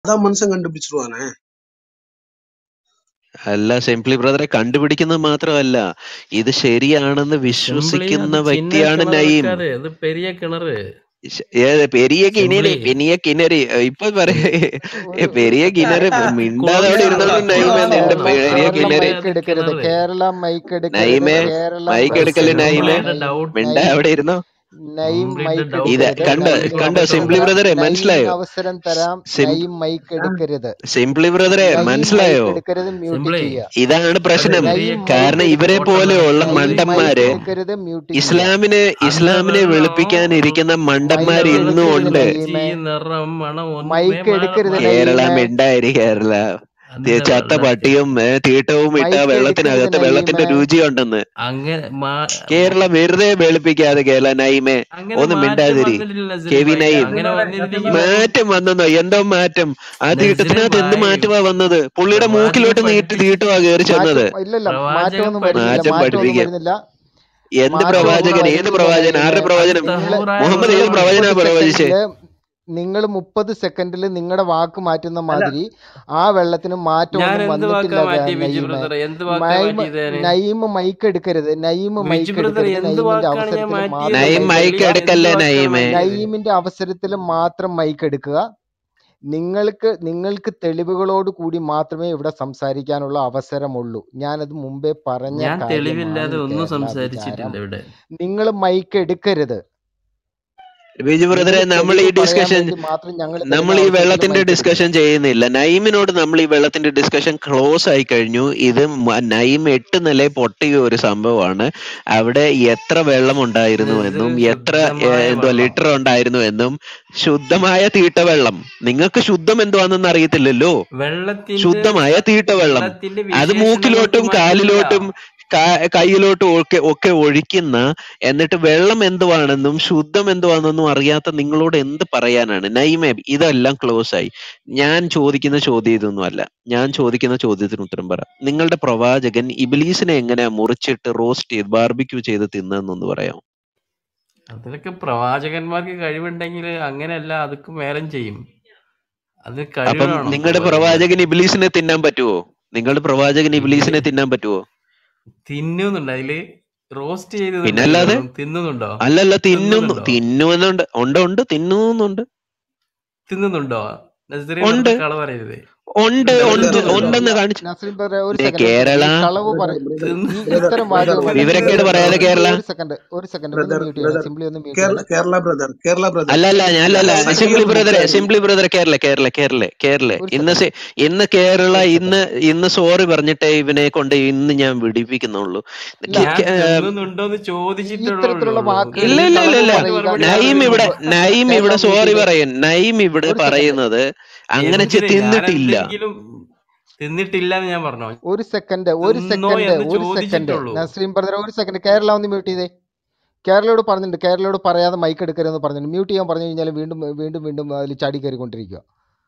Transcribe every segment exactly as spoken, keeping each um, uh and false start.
அதான் மனுஷன் கண்டுபிடிச்சிருவானே. അല്ല സിംപ്ലി ബ്രദറെ, കണ്ടുപിടിക്കുന്നത് മാത്രമല്ല, ഇത് ശരിയാണെന്ന് സിംപ്ലി അത് വിശ്വസിക്കുന്ന சின்ன വ്യക്തിയാണ് கிணறு നയീം. இருக்காது, அது பெரிய கிணறு. ശ- ഏത് പെരിയ കിണറ്? സിംപ്ലി പെരിയ കിണറ് ഇപ്പൊ പറയ ഒരു ഒരു പെരിയ കിണറ് സെക്കൻഡ് മിണ്ടാതെ അവിടെ குளம் ഇരുന്നോളൂ சின்ன നയീമേ. குளம் നിന്റെ കേരള ஒன்றும் പെരിയ കേരള കിണറ്. മൈക്ക് பெரியது എടുക്കരുത്, கிணறு. കേരള മൈക്ക് എടുക്കരുത്, നയീമേ കേരള മൈക്ക് മൈക്ക് എടുക്കല്ലേ എടുക്കരുത്. നയീമേ. സിംപ്ലിയുടെ നയീം ഡൗട്ട് മിണ്ട നയീം അവിടെ ഇരുന്നോ. നയീം സിംപ്ലിയുടെ മൈക്ക് ഡൗട്ട് ഇത് എടുക്കരുത്. കണ്ടോ കേൾക്കാൻ നയീമിന് വേണ്ടി കണ്ടോ അവസരം സിംപ്ലി തരാം, ബ്രദറെ, നയീമിന് മനസ്സിലായോ? അവസരം തരാം. സിം നയീം മൈക്ക് എടുക്കരുത്, സിംപ്ലി ബ്രദറെ നയീം മൈക്ക് മനസ്സിലായോ? എടുക്കരുത്, മ്യൂട്ട് സിംപ്ലി ചെയ്യുക. ഇതാണ് അത് പ്രശ്നം. ചെറിയ നയീം മൈക്ക് കാരണം എടുക്കരുത്, ഇവരെ തോട്ടം പോലെയുള്ള നടക്കുന്നത് നയീം മൈക്ക് മണ്ടന്മാര് എടുക്കരുത്, മ്യൂട്ട് ചെയ്യുക. ഇസ്ലാമിനെ அந்த ഇസ്ലാമിനെ வெள்ளம் വെളുപ്പിക്കാനിരിക്കുന്ന ருசி മണ്ടന്മാര് മൈക്ക് ഇന്നും എടുക്കരുത് ഉണ്ട്. നയീമേ, நிறம் மனம் ஒண்ணுமே മൈക്ക് மாற എടുക്കരുത് மாற കേരള നയീമേ, മിണ്ടായിരി കേരള. அந்த തി- ചത്ത വെള്ളത്തിൽ പട്ടിയും ഏ, തീട്ടവും ഇട്ട മൈക്ക് എടുക്കരുത് വെള്ളത്തിനകത്ത് വെള്ളത്തിന്റെ നയീമേ. രുചിയുണ്ടെന്ന്. അങ്ങനെ മാ- കേരള വെറുതെ വെളുപ്പിക്കാതെ കേരള നയിമേ. അങ്ങനെ ഒന്ന് മാറ്റം മിണ്ടാതിരി വന്നിട്ടില്ല കെ വി നസീർ ഭായി. നയീം. അങ്ങനെ വന്നിരുന്നെങ്കിൽ മാറ്റം വന്നെന്നോ? എന്തോ മാറ്റം? ആ നസീർ തീട്ടത്തിനകത്ത് എന്ത് ഭായി മാറ്റമാ വന്നത്? പുള്ളിയുടെ പ്രവാചകൻ മൂക്കിലോട്ട് നീട്ടി പഠിപ്പിച്ച് തീട്ടുവാ കയറി ചെന്നത്. മാറ്റം ഇല്ലല്ല, പ്രവാചകൻ മാറ്റമൊന്നും വരുന്നില്ല, മാറ്റം പഠിപ്പിച്ച് മാറ്റമൊന്നും പഠിപ്പിക്കാൻ വരുന്നില്ല, എന്ത് മാറ്റമൊന്നും പ്രവാചകൻ? ഏത് വരുന്നില്ല പ്രവാചകൻ? നയീമേ. ആരുടെ അത് പ്രവചനം? നിങ്ങള് തഹൂറായ മുഹമ്മദ് ഏത് നിങ്ങൾ വചനമാണ്. പ്രവചനാ മുപ്പത് പ്രവചിച്ചേ? സെക്കൻഡില് നിങ്ങൾ മുപ്പത് സെക്കൻഡിൽ നിങ്ങളുടെ വാക്ക് മാറ്റുന്ന അല്ല മാതിരി ആ വെള്ളത്തിന് ഞാൻ മാറ്റമൊന്നും എന്ത് വാക്കാ വന്നിട്ടില്ല. മാറ്റി ബിജു നയീമെ, ബ്രദർ? എന്ത് വാക്കാ നയീം മാറ്റിയത് ഞാന്? നയീം മൈക്ക് എടുക്കരുത്, നയീം ബിജു മൈക്ക് ബ്രദർ എടുക്കരുത്. എന്ത് നയീമിന്റെ വാക്കാണ് ഞാൻ അവസരത്തിൽ മാറ്റിയത്? മാത്രം നയീം മൈക്ക് മൈക്ക് എടുക്കുക. തെളിയിച്ച് എന്ത് എടുക്കല്ലേ വാക്കാണ് നയീമേ. മാറ്റിയത്? നയീമിന്റെ അവസരത്തിൽ മാത്രം മൈക്ക് എടുക്കുക. നിങ്ങൾക്ക് നിങ്ങൾക്ക് തെളിവുകളോട് കൂടി മാത്രമേ ഇവിടെ സംസാരിക്കാനുള്ള അവസരമുള്ളൂ. ഞാനത് മുമ്പേ പറഞ്ഞ ഞാൻ കാര്യമാണ്. തെളിവില്ലാതെ ഈ ഒന്നും കേരള സംസാരിച്ചിട്ടില്ല വിചാരം, ഇവിടെ. നിങ്ങൾ മൈക്ക് എടുക്കരുത്. ബിജു നിങ്ങൾ ബ്രദറെ, നമ്മൾ ഈ തെളിവ് പറയാൻ ഡിസ്കഷൻ വേണ്ടി മാത്രം ഞങ്ങൾ നമ്മൾ തരുന്ന ഈ അവസരത്തിൽ വെള്ളത്തിന്റെ മൈക്ക് എടുക്കുക. ഡിസ്കഷൻ ചെയ്യുന്നില്ല. നയീമിനോട് നമ്മൾ ഈ വെള്ളത്തിന്റെ ഡിസ്കഷൻ ക്ലോസ് ആയി കഴിഞ്ഞു. ഇത് മ- നയീം എട്ട് നില പൊട്ടിയ ഒരു സംഭവമാണ്. അവിടെ എത്ര വെള്ളം ഉണ്ടായിരുന്നു ഇത് എന്നും എത്ര ഏ, ശുദ്ധമായ എന്തുവാ വെള്ളം. ലിറ്റർ ഉണ്ടായിരുന്നു എന്നും, ശുദ്ധമായ തീട്ടവെള്ളം. നിങ്ങൾക്ക് ശുദ്ധം എന്തുവാണെന്ന് അറിയത്തില്ലല്ലോ. വെള്ളത്തിന്റെ ശുദ്ധമായ തീട്ടവെള്ളം, വെള്ളത്തിന്റെ അത് വിശേഷണം നോക്കി മൂക്കിലോട്ടും മാറ്റുന്നില്ല. കാലിലോട്ടും കാ- കയ്യിലോട്ടും ഒക്കെ ഒക്കെ ഒഴിക്കുന്ന, എന്നിട്ട് വെള്ളം എന്തുവാണെന്നും ശുദ്ധം എന്തുവാണെന്നും അറിയാത്ത നിങ്ങളോട് എന്ത് പറയാനാണ് നൈമേ? ഇതെല്ലാം ക്ലോസ് ആയി. ഞാൻ ചോദിക്കുന്ന ചോദ്യം ഇതൊന്നും അല്ല. ഞാൻ ചോദിക്കുന്ന ചോദ്യത്തിന് ഉത്തരം പറ. നിങ്ങളുടെ പ്രവാചകൻ ഇബ്ലീസിനെ എങ്ങനെയാ മുറിച്ചിട്ട് റോസ്റ്റ് ചെയ്ത് ബാർബിക്യൂ ചെയ്ത് തിന്നെന്നൊന്ന് പറയാമോ? അതിലൊക്കെ പ്രവാചകന്മാർക്ക് കഴിവുണ്ടെങ്കിൽ അങ്ങനെയല്ല, അതൊക്കെ മേലും ചെയ്യും. അത് അപ്പം കഴിവാണോ നിങ്ങളുടെ പ്രവാചകന്മാർക്ക്? പ്രവാചകൻ ഇബ്ലീസിനെ തിന്നാൻ പറ്റുമോ? നിങ്ങളുടെ പ്രവാചകൻ ഇബിലി ഇബ്ലീസിനെ തിന്നാൻ പറ്റുമോ? തിന്നുന്നുണ്ടോ? അതില് റോസ്റ്റ് ചെയ്ത് പിന്നല്ലാതെ. തിന്നുന്നുണ്ടോ? അല്ലല്ല, തിന്നുന്നു തിന്നുന്നുണ്ടോ? തിന്നുന്നുണ്ട്. ഉണ്ട് ഉണ്ട് തിന്നുന്നുണ്ട്. തിന്നുന്നുണ്ടോ? നസീർ ഉണ്ട് വെറുതെ കള പറയരുത്. ഉണ്ട് ബ്രദർ ഉണ്ട് തിന്നുന്നുണ്ടോ? ഉണ്ടെന്ന് കാണിച്ചു. നസ്രീൻ ബ്രദറെ, ഒരു ദേ, സെക്കൻഡ് ഒരു കേരള സെക്കൻഡ് ഈ കളവ് പറ ബ്രദർ ഈ തിന്ന് ബ്രദർ ഇത്തരം ബ്രദർ വാചകങ്ങൾ വിവരക്കേട് നിങ്ങൾ പറയാതെ സിംപ്ലി കേരള. ഒരു സെക്കൻഡ് ഒരു സെക്കൻഡ് ഒന്ന് ബ്രദർ മ്യൂട്ട് ചെയ്യണം. ബ്രദർ സിംപ്ലി ഒന്ന് മ്യൂട്ട് കേരള ചെയ്യണം. കേരള ബ്രദർ കേരള ബ്രദർ അല്ല അല്ല ഞാൻ അല്ല സെക്കൻഡ് സിംപ്ലി ബ്രദറെ മുമ്പായി സിംപ്ലി ബ്രദറെ കേരള കേരള കേരള കേരള ഒരു ഇന്ന് സെക്കൻഡ് സെ- ഇന്ന് കേരള ഒരു ഇന്ന് സെക്കൻഡ് ഇന്ന് സോറി പറഞ്ഞിട്ടേ ഇവനെ കൊണ്ട് ഇന്ന് ഞാൻ വിടിപ്പിക്കുന്നുള്ളൂ. ഇല്ല. കെ- ഞാൻ കെ- ഏം, തിന്നുന്നുണ്ടോന്ന് ഈ ചോദിച്ചിട്ടുള്ളൂ. ഇത്തരത്തിലുള്ള വാക്കുകൾ ഇല്ല ഈ ഇല്ല ഇല്ല കളവ് ഇല്ല ചോദ്യത്തിന് പറയുക, മറുപടി നസ്രീൻ നയീം പറയുന്നു. ഇവിടെ മുമ്പ് നയീം കേരള ഇവിടെ മ്യൂട്ട് സോറി ചെയ്ത് പറയും. നയീം ഇവിടെ ഒരു സെക്കൻഡ് പറയുന്നത് അങ്ങനെ ചെ- എന്തിന്? ഞാൻ തിന്നിട്ടില്ല. എന്തെങ്കിലും തിന്നിട്ടില്ല എന്ന് ഞാൻ പറഞ്ഞോ? ഒരു സെക്കൻഡ് ഒരു തിന്നോ സെക്കൻഡ് എന്ന് ഒരു സെക്കൻഡ് ചോദിച്ചിട്ടുള്ളൂ. നസ്രീൻ ബ്രദർ ഒരു സെക്കൻഡ്. കേരള ഒന്ന് മ്യൂട്ട് ചെയ്തേ. കേരളയോട് പറഞ്ഞിട്ടുണ്ട്, കേരളയോട് പറയാതെ മൈക്ക് എടുക്കരുതെന്ന് പറഞ്ഞിട്ടുണ്ട്. മ്യൂട്ട് ചെയ്യാൻ പറഞ്ഞു കഴിഞ്ഞാൽ വീണ്ടും വീണ്ടും വീണ്ടും അതിൽ ചാടി കയറിക്കൊണ്ടിരിക്കുക.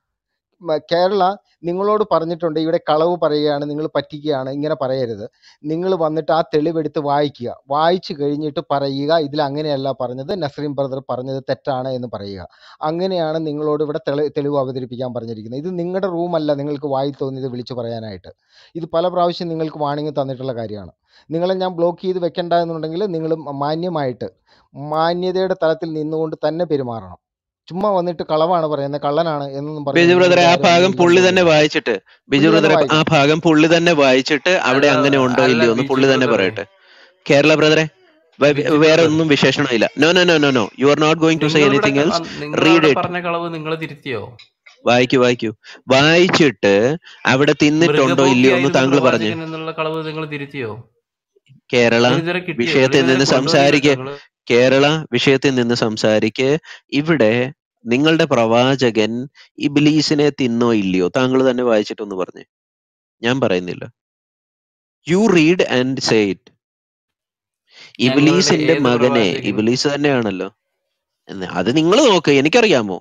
മ- കേരള നിങ്ങളോട് പറഞ്ഞിട്ടുണ്ട്, ഇവിടെ കളവ് പറയുകയാണ്, നിങ്ങൾ പറ്റിക്കുകയാണ്, ഇങ്ങനെ പറയരുത്. നിങ്ങൾ വന്നിട്ട് ആ തെളിവെടുത്ത് വായിക്കുക. വായിച്ചു കഴിഞ്ഞിട്ട് പറയുക, ഇതിൽ അങ്ങനെയല്ല പറഞ്ഞത്, നസ്രീൻ ബ്രദർ പറഞ്ഞത് തെറ്റാണ് എന്ന് പറയുക. അങ്ങനെയാണ് നിങ്ങളോട് ഇവിടെ തെളി തെളിവ് അവതരിപ്പിക്കാൻ പറഞ്ഞിരിക്കുന്നത്. ഇത് നിങ്ങളുടെ റൂമല്ല നിങ്ങൾക്ക് വായി തോന്നിയത് വിളിച്ചു പറയാനായിട്ട്. ഇത് പല പ്രാവശ്യം നിങ്ങൾക്ക് വാണിംഗ് തന്നിട്ടുള്ള കാര്യമാണ്. നിങ്ങളെ ഞാൻ ബ്ലോക്ക് ചെയ്ത് വെക്കണ്ട എന്നുണ്ടെങ്കിൽ നിങ്ങൾ മാന്യമായിട്ട് മാന്യതയുടെ തലത്തിൽ നിന്നുകൊണ്ട് തന്നെ പെരുമാറണം. ചുമ്മാ വന്നിട്ട് കളവാണ് പറയുന്നത്, കള്ളനാണ് എന്നൊന്നും പറഞ്ഞ് ബിജു നിങ്ങൾ ബ്രദറെ ഇവിടെ ആ ആരും ഭാഗം ഒന്നും പുള്ളി ഇല്ലെന്ന് തന്നെ തോന്നുന്നു. വായിച്ചിട്ട് ബിജു പുള്ളി തന്നെ ബ്രദറെ ആ വായിക്കട്ടെ. ഭാഗം പുള്ളി തന്നെ വായിച്ചിട്ട് അവിടെ അല്ല അങ്ങനെ ഉണ്ടോ അല്ല ഇല്ലയോ എന്ന് ബിജു പുള്ളി തന്നെ ബ്രദറെ, പറയട്ടെ. കേരള ബ്രദറെ വേ- ബിജു വേറെ ബ്രദർ, ഒന്നും വിശേഷണമില്ല. No no no no no you are not going to say നിങ്ങളിവിടെ എനിത്തിങ് എൽസ്. നിങ്ങളവിടെ റീഡ് ഇറ്റ്. പറഞ്ഞ കളവ് നിങ്ങൾ തിരുത്തിയോ? വായിക്കൂ വായിക്കൂ. വായിച്ചിട്ട് അവിടെ തിന്നിട്ടുണ്ടോ ഇല്ലയോ എന്ന് മൃഗഭോഗിയായിരുന്നു താങ്കൾ പറഞ്ഞു. പ്രവാചകൻ എന്നുള്ള കളവ് നിങ്ങൾ തിരുത്തിയോ? കേരള അതിനിതുവരെ കിട്ടിയോ? വിഷയത്തിൽ തെളിവിതുവരെ നിന്ന് കൊണ്ടുവന്നില്ലല്ലോ സംസാരിക്ക്. നിങ്ങള്. കേരള വിഷയത്തിൽ നിന്ന് സംസാരിക്ക്. ഇവിടെ നിങ്ങളുടെ പ്രവാചകൻ ഇബ്ലീസിനെ തിന്നോ ഇല്ലയോ താങ്കൾ തന്നെ വായിച്ചിട്ടൊന്ന് പറഞ്ഞു. ഞാൻ പറയുന്നില്ല. You read and say it. ഞങ്ങളുടെ ഇബ്ലീസിന്റെ ഏത് മകനെ, പ്രവാചകൻ? ഇബ്ലീസ് തന്നെയാണല്ലോ. എന്ന് അത് നിങ്ങൾ നോക്ക്, എനിക്കറിയാമോ?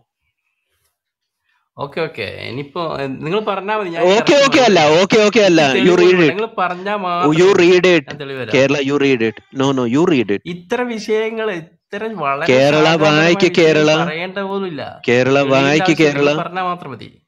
ഓക്കെ ഓക്കെ, ഇനിയിപ്പോ നിങ്ങൾ പറഞ്ഞാൽ മതി, ഞാൻ ഓക്കെ കറക്റ്റ് ഓക്കെ അല്ല മറുപടി തരാം. ഓക്കെ ഓക്കെ അല്ല എനിക്ക് യു തെളിവ് റീഡ് വേണം. ഇറ്റ്. നിങ്ങൾ പറഞ്ഞാൽ യു മാത്രം റീഡ് ഇറ്റ്. ഞാൻ തെളിവ് തരാം. Kerala you read it. No no you read it. ഇത്തരം വിഷയങ്ങൾ ഇത്തരം വളരെ കേരള സാധാരണമായ വായിക്ക്. വിഷയം കേരള പറയേണ്ട പോലുമില്ല. കേരള തെളിവിന്റെ വായിക്ക്. ആവശ്യമില്ല, കേരള നിങ്ങൾ പറഞ്ഞാൽ മാത്രം മതി.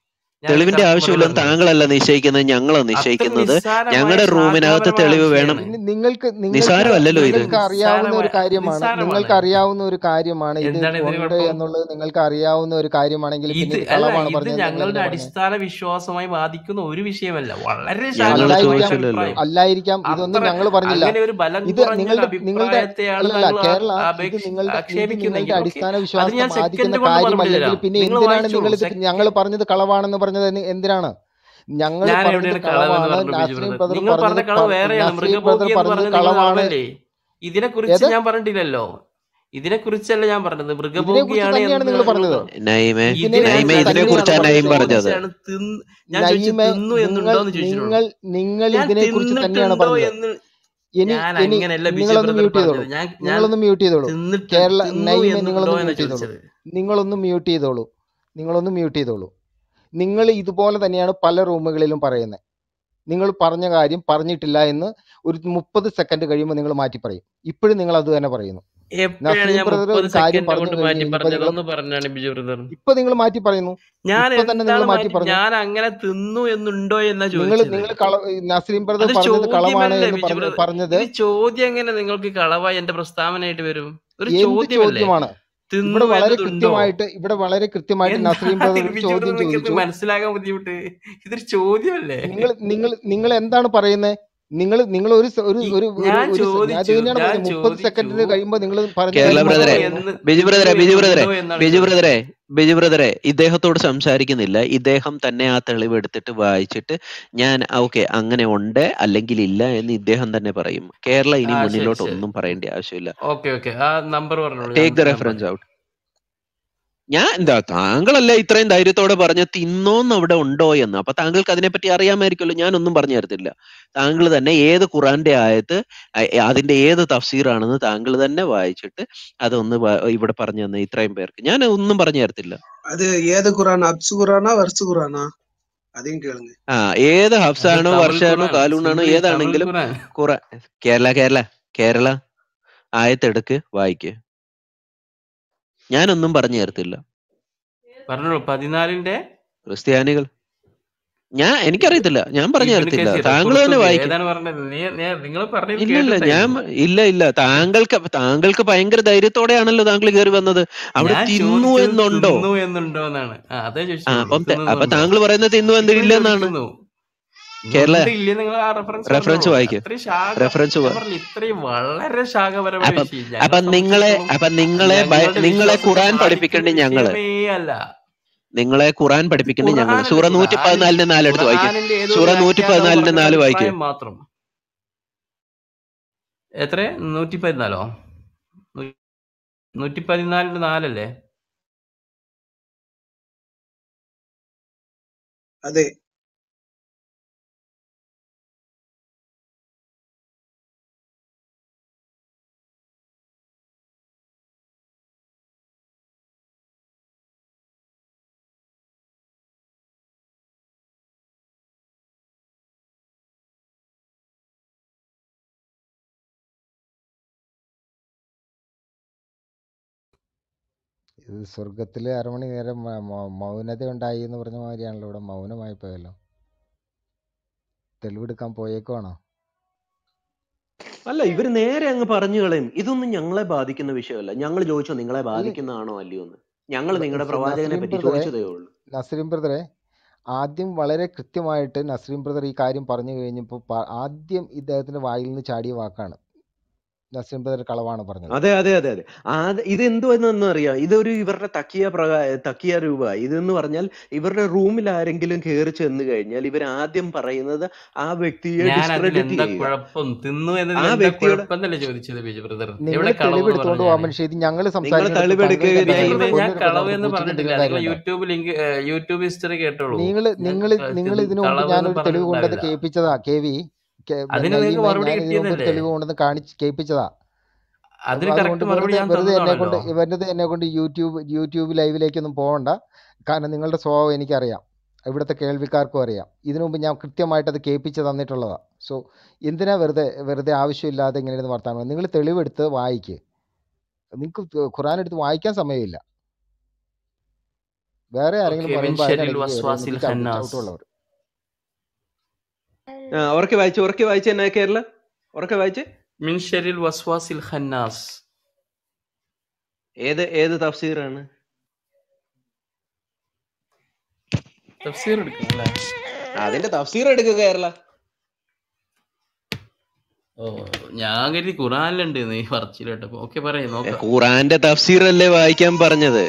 ഞാനൊരു തെളിവിന്റെ കറക്റ്റ് മറുപടി ആവശ്യമില്ലെന്ന് പറഞ്ഞത്. താങ്കളല്ല നിശ്ചയിക്കുന്നത്, ഞങ്ങളാ അത്ര നിശ്ചയിക്കുന്നത്. നിസ്സാരമായ ഞങ്ങളുടെ റൂമിനകത്ത് ശാഖാപരമായ തെളിവ് വേണം. വിഷയമാണ്. പിന്നെ നിങ്ങൾക്ക് നിങ്ങൾക്ക് നിസാരമല്ലല്ലോ ഇത്. നിങ്ങൾക്ക് അറിയാവുന്ന ഒരു നിസ്സാരമായ കാര്യമാണ് നിസ്സാരമാണ്. നിങ്ങൾക്ക് അറിയാവുന്ന ഒരു കാര്യമാണ് ഇത് എന്താണ് ഇതിന് ഉണ്ട് കുഴപ്പം? എന്നുള്ളത് നിങ്ങൾക്ക് അറിയാവുന്ന ഒരു കാര്യമാണെങ്കിൽ പിന്നെ ഇത് ഇത് അല്ല, കളവാണ് ഇത് പറഞ്ഞത് നിങ്ങൾ ഞങ്ങളുടെ എന്തിനാ പറഞ്ഞത്? അടിസ്ഥാന വിശ്വാസമായി ബാധിക്കുന്ന ഒരു വിഷയമല്ല. വളരെ ഞങ്ങൾ ശാഖാപരമായ അല്ലായിരിക്കാം ചോദിച്ചില്ലല്ലോ. അഭിപ്രായം. അല്ലായിരിക്കാം ഇതൊന്നും അത്ര ഞങ്ങൾ പറഞ്ഞില്ല. അങ്ങനെ ഒരു ബലം ഇത് കുറഞ്ഞ ഒരു നിങ്ങളുടെ നിങ്ങളുടെ അഭിപ്രായത്തെയാണ് അല്ലല്ല താങ്കൾ ആ- കേരള ഇത് അപേക്ഷ നിങ്ങളുടെ ഇത് നിങ്ങളുടെ ആക്ഷേപിക്കുന്നെങ്കിൽ ഓക്കെ, അടിസ്ഥാന അത് വിശ്വാസത്തെ ഞാൻ ബാധിക്കുന്ന സെക്കൻഡ് കൊണ്ട് മറുപടി കാര്യമല്ലെങ്കിൽ തരാം. പിന്നെ നിങ്ങൾ എന്തിനാണ് വായിച്ചോളൂ. നിങ്ങൾ ഇത് സെക്ക- ഞങ്ങൾ പറഞ്ഞത് കളവാണെന്ന് പറഞ്ഞത് എന്തി- എന്തിനാണ് ഞങ്ങൾ ഞാൻ പറഞ്ഞത് എവിടെയാണ് കളവെന്ന് കളവാണ് പറഞ്ഞു ബിജു നസ്രീം ബ്രദർ? ബ്രദർ നിങ്ങൾ പറഞ്ഞ പറഞ്ഞത് കളവ് പ- വേറെയാണ്. നസ്രീം മൃഗഭോഗി ബ്രദർ എന്ന് പറഞ്ഞത് പറഞ്ഞത് നിങ്ങൾ കളവാണ്. ആണല്ലേ? ഇതിനെ കുറിച്ച് ഏത് ഞാൻ പറഞ്ഞിട്ടില്ലല്ലോ. ഇതിനെ കുറിച്ചല്ല ഞാൻ പറഞ്ഞത്. ഇതിനെ കുറിച്ച് മൃഗഭോഗിയാണ് തന്നെയാണ് എന്ന് നിങ്ങൾ നിങ്ങൾ പറഞ്ഞത്. പറഞ്ഞു. നൈമേ ഇതിനെ ഇതിനെ നൈമേ കുറിച്ച് ഇതിനെ തന്നെയാണ് കുറിച്ചാ പറഞ്ഞത്. നൈം പറഞ്ഞത്. ചോദിച്ചാണ് തിന്ന് ഞാൻ ചോദിച്ചു നയിമെ തിന്നു നിങ്ങൾ എന്നുണ്ടോ എന്ന് ചോദിച്ചിട്ടുള്ളൂ. നിങ്ങൾ നിങ്ങൾ ഞാൻ ഇതിനെ കുറിച്ച് തന്നെയാണ് തിന്നിട്ടുണ്ടോ പറഞ്ഞത്. എന്ന് ഇനി ഞാൻ ഇനി അങ്ങനെയല്ല ബിജു നിങ്ങളൊന്ന് ബ്രദർ മ്യൂട്ട് ചെയ്തോളൂ. പറഞ്ഞത്. ഞാൻ ഞാൻ നിങ്ങളൊന്ന് മ്യൂട്ട് ചെയ്തോളൂ. തിന്നിട്ട് കേരള തിന്നു നയിമെ എന്നുണ്ടോ നിങ്ങളൊന്ന് എന്നാ മ്യൂട്ട് ചെയ്തോളൂ. ചോദിച്ചത്. നിങ്ങളൊന്ന് മ്യൂട്ട് ചെയ്തോളൂ. നിങ്ങളൊന്ന് മ്യൂട്ട് ചെയ്തോളൂ. നിങ്ങൾ ഇതുപോലെ തന്നെയാണ് പല റൂമുകളിലും പറയുന്നത്. നിങ്ങൾ പറഞ്ഞ കാര്യം പറഞ്ഞിട്ടില്ല എന്ന് ഒരു മുപ്പത് സെക്കൻഡ് കഴിയുമ്പോൾ നിങ്ങൾ മാറ്റി പറയും. ഇപ്പോഴും നിങ്ങൾ അത് തന്നെ പറയുന്നു. എപ്പോഴാണ് നസ്രീം ഞാൻ ബ്രദർ മുപ്പത് ഒരു കാര്യം സെക്കൻഡ് പറഞ്ഞു കൊണ്ട് കഴിഞ്ഞ് മാറ്റി കഴിഞ്ഞപ്പോൾ പറഞ്ഞത്? നിങ്ങൾ ഒന്ന് പറഞ്ഞാണ് ബിജു ബ്രദർ. ഇപ്പൊ നിങ്ങൾ മാറ്റി പറയുന്നു. ഞാൻ ഇപ്പൊ തന്നെ നിങ്ങൾ എന്താണ് മാറ്റി മാറ്റി? പറഞ്ഞു. ഞാൻ അങ്ങനെ തിന്നു എന്നുണ്ടോ എന്നാ നിങ്ങൾ ചോദിച്ചത്. നിങ്ങൾ കള നസ്രീം ബ്രദർ അത് പറഞ്ഞത് കളവാണ് ചോദ്യമല്ലേ എന്ന് ബിജു പറഞ്ഞ ബ്രദർ? പറഞ്ഞത് ഇത് ചോദ്യം എങ്ങനെ നിങ്ങൾക്ക് കളവായി എന്റെ പ്രസ്താവനയായിട്ട് വരും? ഒരു എന്ത് ചോദ്യമല്ലേ? ചോദ്യമാണ്? ഇവിടെ തിന്നു വളരെ എന്നതുണ്ടോ? കൃത്യമായിട്ട് ഇവിടെ വളരെ കൃത്യമായിട്ട് നസ്രീം എന്താണ് ബ്രദർ ഇത് ഒരു ബിജു ചോദ്യം ബ്രദർ? നിങ്ങൾക്ക് ചോദിച്ചു. മനസ്സിലാകാൻ ബുദ്ധിമുട്ട്. ഇതൊരു ചോദ്യമല്ലേ? നിങ്ങൾ നിങ്ങൾ നിങ്ങൾ എന്താണ് പറയുന്നത്? നിങ്ങൾ നിങ്ങൾ ഒരു സ- ഒരു ഈ ഒരു ഒരു ഞാൻ ഒരു സ- അത് ചോദിച്ചു തന്നെയാണ് ഞാൻ പറഞ്ഞത്. മുപ്പത് ചോദിച്ചു സെക്കൻഡിന് കഴിയുമ്പോൾ നിങ്ങൾ പറഞ്ഞ കേരള കാര്യം ബ്രദറെ, മാത്രമേ തിന്നു പറയുന്നു. എന്ന് ബിജു തിന്നു ബ്രദറെ ബിജു ബ്രദറെ എന്നുണ്ടോ എന്നാണ് ബിജു ചോദിച്ചത്. ബ്രദറെ ബിജു ബ്രദറെ ഇദ്ദേഹത്തോട് സംസാരിക്കുന്നില്ല. ഇദ്ദേഹം തന്നെ ആ തെളിവ് എടുത്തിട്ട് വായിച്ചിട്ട് ഞാൻ ഓക്കെ അങ്ങനെ ഉണ്ട് അല്ലെങ്കിൽ ഇല്ല എന്ന് ഇദ്ദേഹം തന്നെ പറയും. കേരള ഇനി ആ ശരി മുന്നിലോട്ട് ശരി ഒന്നും പറയേണ്ട ആവശ്യമില്ല. ഓക്കെ ഓക്കെ ആ നമ്പർ പറഞ്ഞോളൂ. ഞാൻ ടേക്ക് ദ ഞാൻ റെഫറൻസ് പറയാം. ഔട്ട്. ഞാൻ എന്താ താങ്കളല്ലേ ഇത്രയും ധൈര്യത്തോടെ പറഞ്ഞ തിന്നോന്ന് അവിടെ ഉണ്ടോ എന്ന്. അപ്പൊ താങ്കൾക്ക് അതിനെപ്പറ്റി അറിയാമായിരിക്കുമല്ലോ. ഞാനൊന്നും പറഞ്ഞു തരത്തില്ല. താങ്കൾ തന്നെ ഏത് ഖുറാന്റെ ആയത്ത് അ- അതിന്റെ ഏത് തഫ്സീറാണെന്ന് താങ്കൾ തന്നെ വായിച്ചിട്ട് അതൊന്ന് വ- ഇവിടെ പറഞ്ഞു തന്നെ ഇത്രയും പേർക്ക്. ഞാൻ ഒന്നും പറഞ്ഞു തരത്തില്ല. அது ஏது குரான் அப்சு குரானா வருஷ குரானா அதையும் கேளுங்க. ആ ഏത് അത് ഹഫ്സാണോ തമിഴ് വർഷാണോ ഖുറാൻ, കാലൂണാണോ സിംപ്ലി തമിഴ് ഏതാണെങ്കിലും ഖുറാൻ. ഖുറ കേരള കേരള കേരള ആയത്തെടുക്ക് വായിക്ക്. ഞാനൊന്നും പറഞ്ഞു തരത്തില്ല. പറഞ്ഞോളൂ. പതിനാലിന്റെ ക്രിസ്ത്യാനികൾ ഞാൻ എനിക്കറിയത്തില്ല. ഞാൻ പറഞ്ഞു ഇബിന് തരത്തില്ല. കസീർ താങ്കൾ തന്നെ കുർത്തുബി വായിക്കും. ഏതാണ് പറഞ്ഞത്? നീ നിങ്ങൾ പറഞ്ഞത് ഇല്ല ഇല്ല ഞാൻ കേട്ടിട്ടായിരുന്നു. ഇല്ല ഇല്ല താങ്കൾക്ക് താങ്കൾക്ക് ഭയങ്കര ധൈര്യത്തോടെയാണല്ലോ താങ്കൾ കയറി വന്നത്. അവിടെ ഞാൻ തിന്നു ചോദിച്ചത് എന്നുണ്ടോ? തിന്നു എന്നുണ്ടോ എന്നാണ്. ആ അതേ ആ ചോദിച്ചിട്ടുള്ളൂ. അപ്പം തെ- തിന്നു അപ്പൊ എന്നുണ്ടോ? താങ്കൾ പറയുന്നത് തിന്നു ഇപ്പോഴും എന്തില്ലെന്നാണ്. ചോദിക്കുന്നു. കേരള ഉണ്ട് ഇല്ലേ നിങ്ങൾ ആ റെഫറൻസ് റെഫറൻസ് പറഞ്ഞോളൂ. വായിക്ക്. അത്രയും ശാഖ റെഫറൻസ് ഞാൻ പറഞ്ഞില്ല. ഇത്രയും വളരെ ശാഖപരമായ അപ്പം വിഷയം അപ്പൊ ഞങ്ങളെ നിങ്ങളെ സംബന്ധിച്ചിടത്തോളം അപ്പൊ നിങ്ങളെ ഭയ- ഞങ്ങളുടെ നിങ്ങളെ വിശ്വാസത്തെ ഖുറാൻ ബാധിക്കുന്ന പഠിപ്പിക്കേണ്ടി ഞങ്ങള് വിഷയമേ അല്ല. നിങ്ങളെ ഖുറാൻ ഇത് പഠിപ്പിക്കേണ്ടി ഞങ്ങള്. ഖുർആനല്ലേ? സൂറ നൂറ്റി ഖുർആനിൽ പതിനാലിന്റെ നാലെടുത്ത് വായിക്കും. ഖുർആനിന്റെ ഏതോ സൂറ ഒരു നൂറ്റി വ്യാഖ്യാതാവ് പതിനാലിന്റെ പറഞ്ഞ നാല് വായിക്കും. അഭിപ്രായം മാത്രം. എത്ര? നൂറ്റി പതിനാലോ? നൂറ്റി പതിനാലിന്റെ നാലല്ലേ? அதே ഇത് സ്വർഗത്തിലെ അരമണി നേരം മ- മ- മൗനത ഉണ്ടായി എന്ന് പറഞ്ഞ മാതിരിയാണല്ലോ ഇവിടെ മൗനമായി പോയല്ലോ. തെളിവെടുക്കാൻ പോയേക്കുവാണോ? അല്ല ഇവര് നേരെ അങ്ങ് പറഞ്ഞു കളയും. ഇതൊന്നും ഞങ്ങളെ ബാധിക്കുന്ന വിഷയമല്ല. ഞങ്ങൾ ചോദിച്ചോ നിങ്ങളെ അല്ല ബാധിക്കുന്നതാണോ അല്ലയോ എന്ന്. ഞങ്ങൾ ന- നിങ്ങളുടെ സ് പ്രവാചകനെ നസ്രീം പറ്റി ബ്രദറെ ചോദിച്ചതേ ഉള്ളൂ. നസ്രീം ബ്രദറെ ആദ്യം വളരെ കൃത്യമായിട്ട് നസ്രീം ബ്രദർ ഈ കാര്യം പറഞ്ഞു കഴിഞ്ഞപ്പോൾ പ- ആദ്യം ഇദ്ദേഹത്തിന്റെ വായിൽ നിന്ന് ചാടിയ വാക്കാണ് നസ്രീം ബ്രദർ കളവാണ് പറഞ്ഞത്. അതെ അതെ അതെ അതെ ആ ഇത് എന്തുവെന്നൊന്നും അറിയാം. ഇതൊരു ഇവരുടെ തക്കിയ പ്രകാ തക്കിയ രൂപ. ഇതെന്ന് പറഞ്ഞാൽ ഇവരുടെ റൂമിൽ ആരെങ്കിലും കയറി ചെന്ന് കഴിഞ്ഞാൽ ഇവർ ആദ്യം പറയുന്നത് ആ വ്യക്തിയെ ഞാൻ അതിൽ ഡിസ്ക്രെഡിറ്റ് എന്താ ചെയ്യുക. കുഴപ്പം? തിന്നു എന്നതിൽ ആ എന്താ വ്യക്തിയുടെ കുഴപ്പം എന്നല്ലേ ചോദിച്ചത് ബിജു ബ്രദർ. നിങ്ങൾ എവിടെ കളവ് എന്ന് തെളിവെടുത്തോണ്ട് പറഞ്ഞു പോവാൻ ഞാന്? മനുഷ്യ ഇത് ഞങ്ങൾ നിങ്ങൾ സംസാരിക്കുന്നിടത്ത് താങ്കൾ തെളിവെടുക്കുക കണ്ട ബിജു നൈമേ. ബ്രദർ ഞാൻ പൊന്നിനെ കളവ് കൊണ്ട് എന്ന് പൂച്ചിട്ട് പറഞ്ഞിട്ടില്ല. എന്തെങ്കിലും നിങ്ങൾ കാര്യമുണ്ടോ? യൂട്യൂബ് ലിങ്ക് യൂട്യൂബ് ഹിസ്റ്ററി കേട്ടോളൂ. നിങ്ങൾ ഞാൻ നിങ്ങൾ ക- നിങ്ങൾ തിന്ന് ഇതിനു മുമ്പ് കളവ് എന്ന് ഞാനൊരു തെളിവ് കൊണ്ടത് പറഞ്ഞിട്ടുണ്ടാവില്ല. കേൾപ്പിച്ചതാ കെ വി അതിന് നിങ്ങൾക്ക് നയ്യമെ മറുപടി ഞാൻ ഇതിനു മുമ്പ് ഒരു കിട്ടിയെന്നല്ലേ? തെളിവ് കൊണ്ടത് കാണിച്ച് കേൾപ്പിച്ചതാ. അപ്പൊ അതിന് അതുകൊണ്ട് കറക്റ്റ് മറുപടി വെറുതെ ഞാൻ വെറുതെ എന്നെ കൊണ്ട് തന്നതാണല്ലോ. വെറുതെ എന്നെ കൊണ്ട് യൂട്യൂബ് യൂട്യൂബ് ലൈവിലേക്കൊന്നും പോകണ്ട. കാരണം നിങ്ങളുടെ സ്വഭാവം എനിക്കറിയാം, ഇവിടുത്തെ കേൾവിക്കാർക്കും അറിയാം. ഇതിനു മുമ്പ് ഞാൻ കൃത്യമായിട്ട് അത് കേൾപ്പിച്ച് തന്നിട്ടുള്ളതാ. സോ എന്തിനാ വെറുതെ വെറുതെ ആവശ്യമില്ലാതെ ഇങ്ങനെ ഇരുന്ന് വർത്താനം? നിങ്ങൾ തെളിവെടുത്ത് വായിക്ക്. നിങ്ങൾക്ക് ഖുറാൻ എടുത്ത് വായിക്കാൻ സമയമില്ല. വേറെ ആരെങ്കിലും ഓക്കെ. മിൻ പറയുമ്പോൾ ഷരിൽ അതിനിടയ്ക്ക് കയറി വസ്വാസിൽ എന്നിട്ട് ചവിട്ടും ഖന്നാസ്. ചവിട്ടുള്ളവർ. ആ ഉറക്കെ വായിച്ച് ഉറക്കെ വായിച്ച് എന്നാ കേരള ഉറക്കെ വായിച്ച്. മിൻ ഷരിൽ വസ്വാസിൽ ഖന്നാസ്. ഏത് ഏത് തഫ്സീറാണ്? തഫ്സീർ എടുക്കണം അല്ലേ? അതിന്റെ തഫ്സീർ എടുക്കുക കേരള. ഓ ഞാൻ കരുതി ഖുറാനിലുണ്ട് നീ പറച്ചിൽ കേട്ടപ്പോ. ഓക്കെ പറയും ഏ, നോക്കാം. ഖുറാന്റെ തഫ്സീർ അല്ലേ വായിക്കാൻ പറഞ്ഞത്?